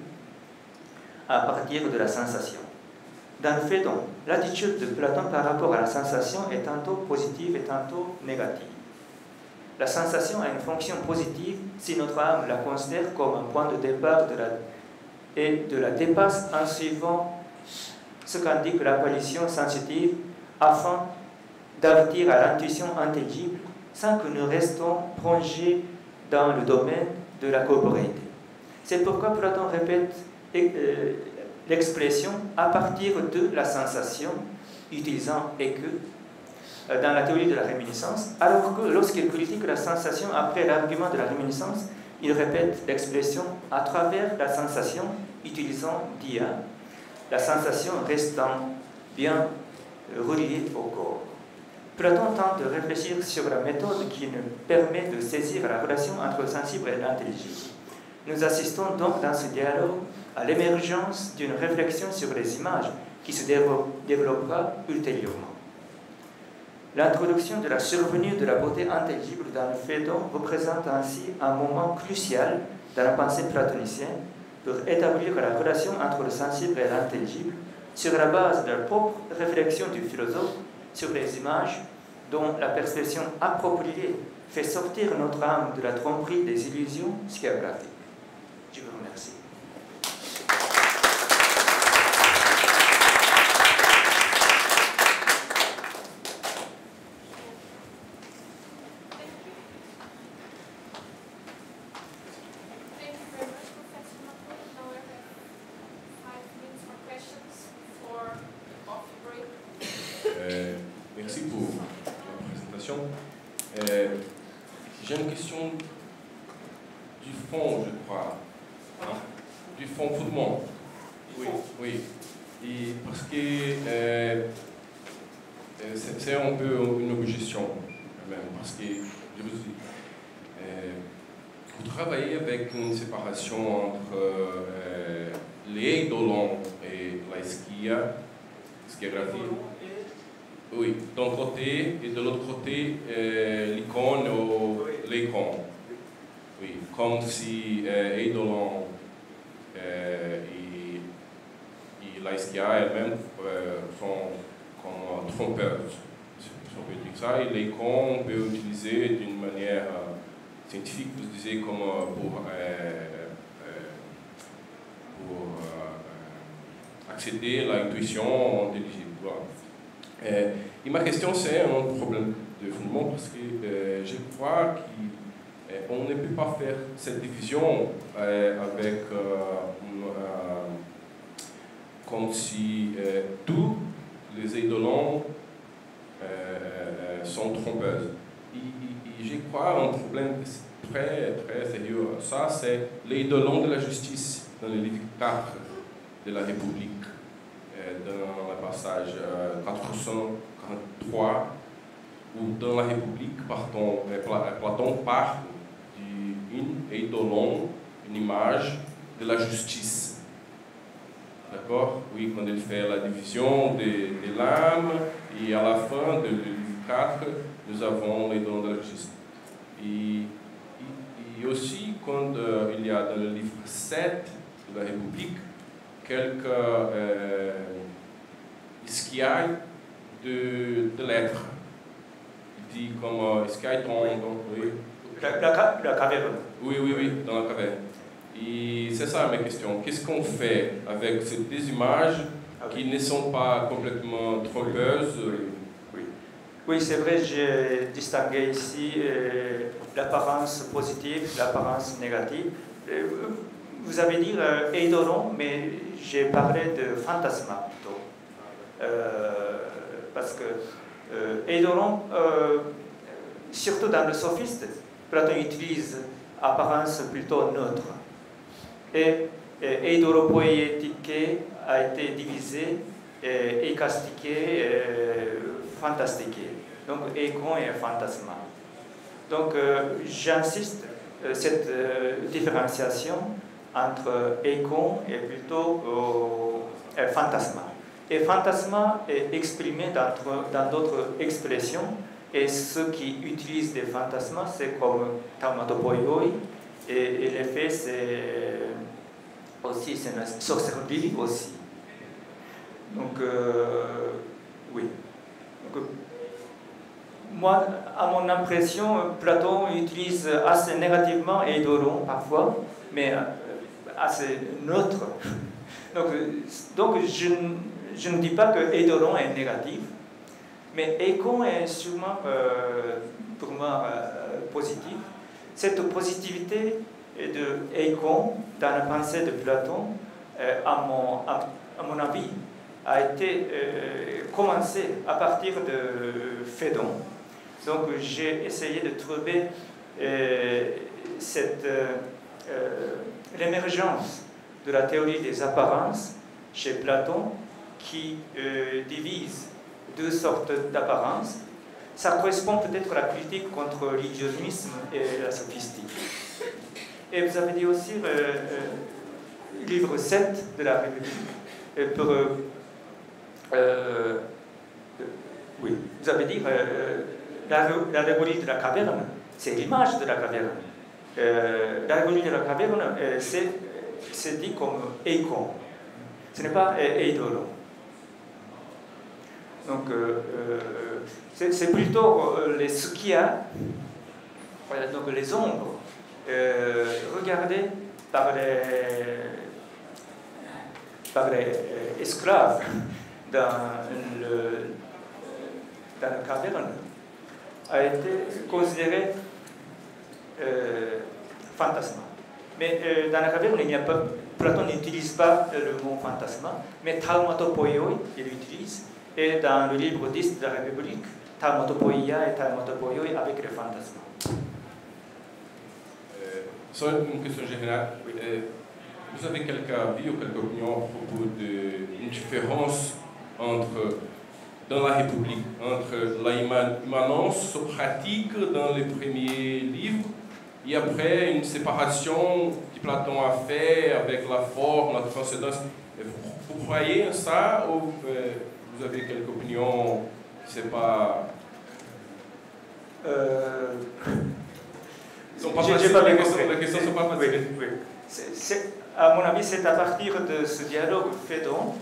à partir de la sensation. Dans le Phédon, l'attitude de Platon par rapport à la sensation est tantôt positive et tantôt négative. La sensation a une fonction positive si notre âme la considère comme un point de départ de la, et de la dépasse en suivant ce qu'indique l'apparition sensitive afin d'aboutir à l'intuition intelligible sans que nous restons plongés dans le domaine de la corporéité. C'est pourquoi Platon répète euh, l'expression à partir de la sensation, utilisant et que euh, dans la théorie de la réminiscence, alors que lorsqu'il critique la sensation après l'argument de la réminiscence, il répète l'expression à travers la sensation, utilisant dia, la sensation restant bien reliée au corps. Platon tente de réfléchir sur la méthode qui nous permet de saisir la relation entre le sensible et l'intelligible. Nous assistons donc dans ce dialogue à l'émergence d'une réflexion sur les images qui se développera ultérieurement. L'introduction de la survenue de la beauté intelligible dans le Phédon représente ainsi un moment crucial dans la pensée platonicienne pour établir la relation entre le sensible et l'intelligible sur la base de la propre réflexion du philosophe sur les images dont la perception appropriée fait sortir notre âme de la tromperie des illusions schéographiques. Je vous remercie. Merci pour la présentation. Euh, J'ai une question du fond, je crois. Hein? Du fond fondement. Oui, oui. Et parce que euh, c'est un peu une objection, même, parce que je vous dis, euh, vous travaillez avec une séparation entre euh, les eidolons et la schia, schéographie. Oui, d'un côté, et de l'autre côté, euh, l'icône ou l'icône. Oui, comme si euh, eidolon euh, et, et la schia elle-même euh, sont comme trompeuses, si on peut dire ça, et l'icône on peut utiliser d'une manière euh, scientifique, vous disiez, comme euh, pour, euh, euh, pour euh, accéder à l'intuition intelligible. Voilà. Euh, et ma question, c'est un problème de fondement parce que euh, je crois qu'on ne peut pas faire cette division euh, avec euh, euh, comme si euh, tous les eidolons euh, sont trompeuses. Et, et, et je crois un problème très, très sérieux. Ça, c'est l'eidolon de la justice dans le livre quatre de la République. Dans le passage euh, quatre cent quarante-trois, où dans la République, pardon, Platon parle une eidolon, une image de la justice. D'accord? Oui, quand il fait la division des, des lames, et à la fin du livre quatre, nous avons l'eidolon de la justice. Et, et, et aussi, quand euh, il y a dans le livre sept de la République, quelques euh, esquiailles de, de lettres. Il dit comme euh, esquiailles dans, dans, oui. La, la, la caverne. Oui, oui, oui, dans la caverne. Et c'est ça ma question. Qu'est-ce qu'on fait avec ces deux images qui ne sont pas complètement trompeuses? Oui, oui c'est vrai, j'ai distingué ici euh, l'apparence positive, l'apparence négative. Euh, vous avez dit euh, eidolon, mais j'ai parlé de fantasma plutôt. Euh, parce que euh, eidolon, euh, surtout dans le sophiste, Platon utilise apparence plutôt neutre. Et, et eidolopoiétique a été divisé, et, écastiqué, et, fantastiqué. Donc, écon et fantasma. Donc, euh, j'insiste euh, cette euh, différenciation entre écon et plutôt euh, fantasma. Et fantasma est exprimé dans d'autres expressions, et ceux qui utilisent des fantasmas, c'est comme taumatopoioi, et, et l'effet, c'est aussi, c'est une sorcellerie aussi. Donc, euh, oui. Donc, moi, à mon impression, Platon utilise assez négativement eidolon parfois, mais assez neutre. Donc, donc je, je ne dis pas que eidolon est négatif, mais écon est sûrement euh, pour moi euh, positif. Cette positivité de écon dans la pensée de Platon, euh, à, mon, à, à mon avis, a été euh, commencée à partir de Phédon. Donc j'ai essayé de trouver euh, cette euh, euh, l'émergence de la théorie des apparences chez Platon qui euh, divise deux sortes d'apparences. Ça correspond peut-être à la critique contre l'illusionnisme et la sophistique. Et vous avez dit aussi le euh, euh, livre sept de la République. Euh, pour, euh, euh, oui, vous avez dit euh, la, la rhétorique de la caverne, c'est l'image de la caverne. Euh, la rhétorique de la caverne, euh, c'est dit comme écon. Ce n'est pas euh, eidolon. Donc, euh, euh, c'est plutôt euh, les skia, euh, donc les ombres, euh, regardées par les, par les euh, esclaves dans, le, dans la caverne, a été considéré euh, fantasma. Mais euh, dans la caverne, il n'y a pas, Platon n'utilise pas le mot fantasma, mais taumatopoioi, il l'utilise. Et dans le livre dix de la République, taumatopoia et taumatopoioi avec le fantasme. Euh, sur une question générale, euh, vous avez quelques avis ou quelques opinions à propos d'une différence entre, dans la République, entre l'immanence pratique dans les premiers livres et après une séparation que Platon a fait avec la forme, la transcendance. Vous, vous croyez en ça ou euh, vous avez quelques opinions? C'est pas. Euh... Ils sont pas faciles. Pas les questions, les questions ne sont pas faciles. Oui, oui. C'est, c'est, à mon avis, c'est à partir de ce dialogue Phédon.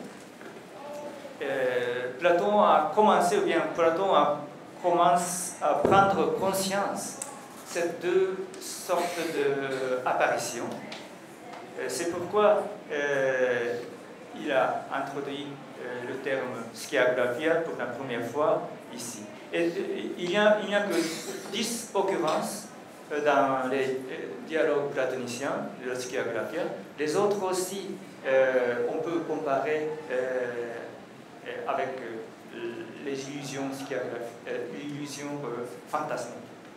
Euh, Platon a commencé, ou bien Platon a commencé à prendre conscience de ces deux sortes d'apparitions. Euh, c'est pourquoi euh, il a introduit euh, le terme skiagraphia pour la première fois ici. Et, et il n'y a, il n'y a que dix occurrences euh, dans les euh, dialogues platoniciens de la skiagraphia. Les autres aussi, euh, on peut comparer euh, avec euh, les illusions skiagraphiques, euh, l'illusion euh, fantasmique.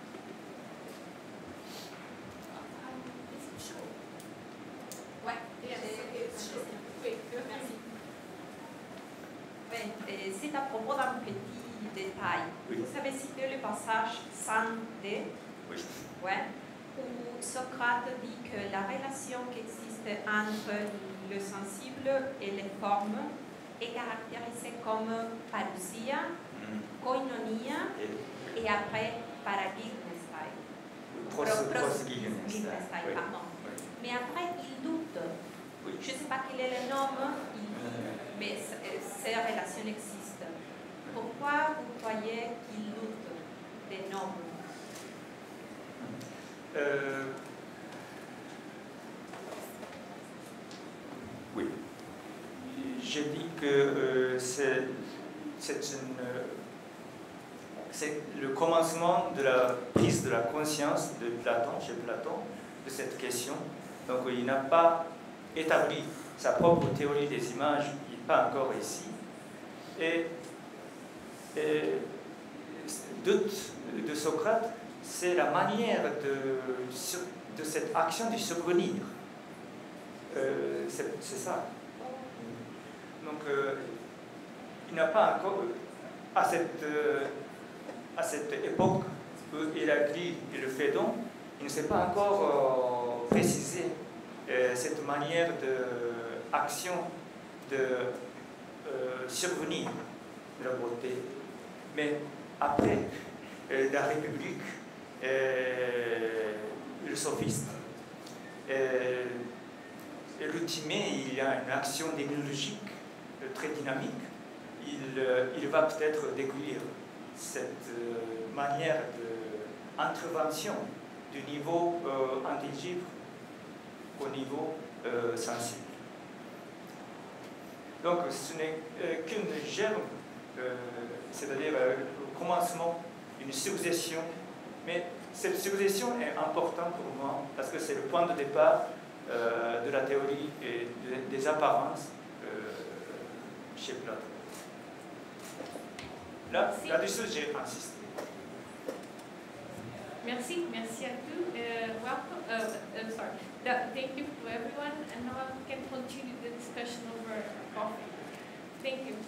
C'est à propos d'un petit détail. Oui. Vous avez cité le passage cent deux. Oui. Ouais. où Socrate dit que la relation qui existe entre le sensible et les formes est caractérisée comme parousia, koinonia Et et après paradigmestai. pros- Pro- pros- prosgignestai, Gymnestai, oui. pardon. Oui. Mais après, il doute. Oui. Je ne sais pas quel est le nom, il- mais c- euh, ces relations existent. Pourquoi vous croyez qu'il doute des noms? Euh, oui. Je dis que euh, c'est c'est une, euh, c'est le commencement de la prise de la conscience de Platon, chez Platon, de cette question. Donc il n'a pas établi sa propre théorie des images, il n'est pas encore ici. Et, et doute de Socrate, c'est la manière de, de cette action de survenir. Euh, c'est c'est ça. Donc, euh, il n'a pas encore, à cette, euh, à cette époque où il a écrit le Phédon, il ne s'est pas encore euh, précisé euh, cette manière d'action de, euh, survenir de la beauté. Mais après euh, la République, euh, le sophiste, euh, l'ultimé, il y a une action démiologique euh, très dynamique. Il, euh, il va peut-être découvrir cette euh, manière d'intervention du niveau euh, intelligible au niveau euh, sensible. Donc ce n'est euh, qu'une germe, euh, c'est-à-dire euh, le commencement d'une succession, mais cette succession est importante pour moi parce que c'est le point de départ euh, de la théorie et de, des apparences euh, chez Platon. Là, là-dessus, j'ai insisté. Merci, merci à tous. Uh, welcome, uh, uh, sorry. Th- thank you to everyone, and now we can continue the discussion over coffee. Thank you.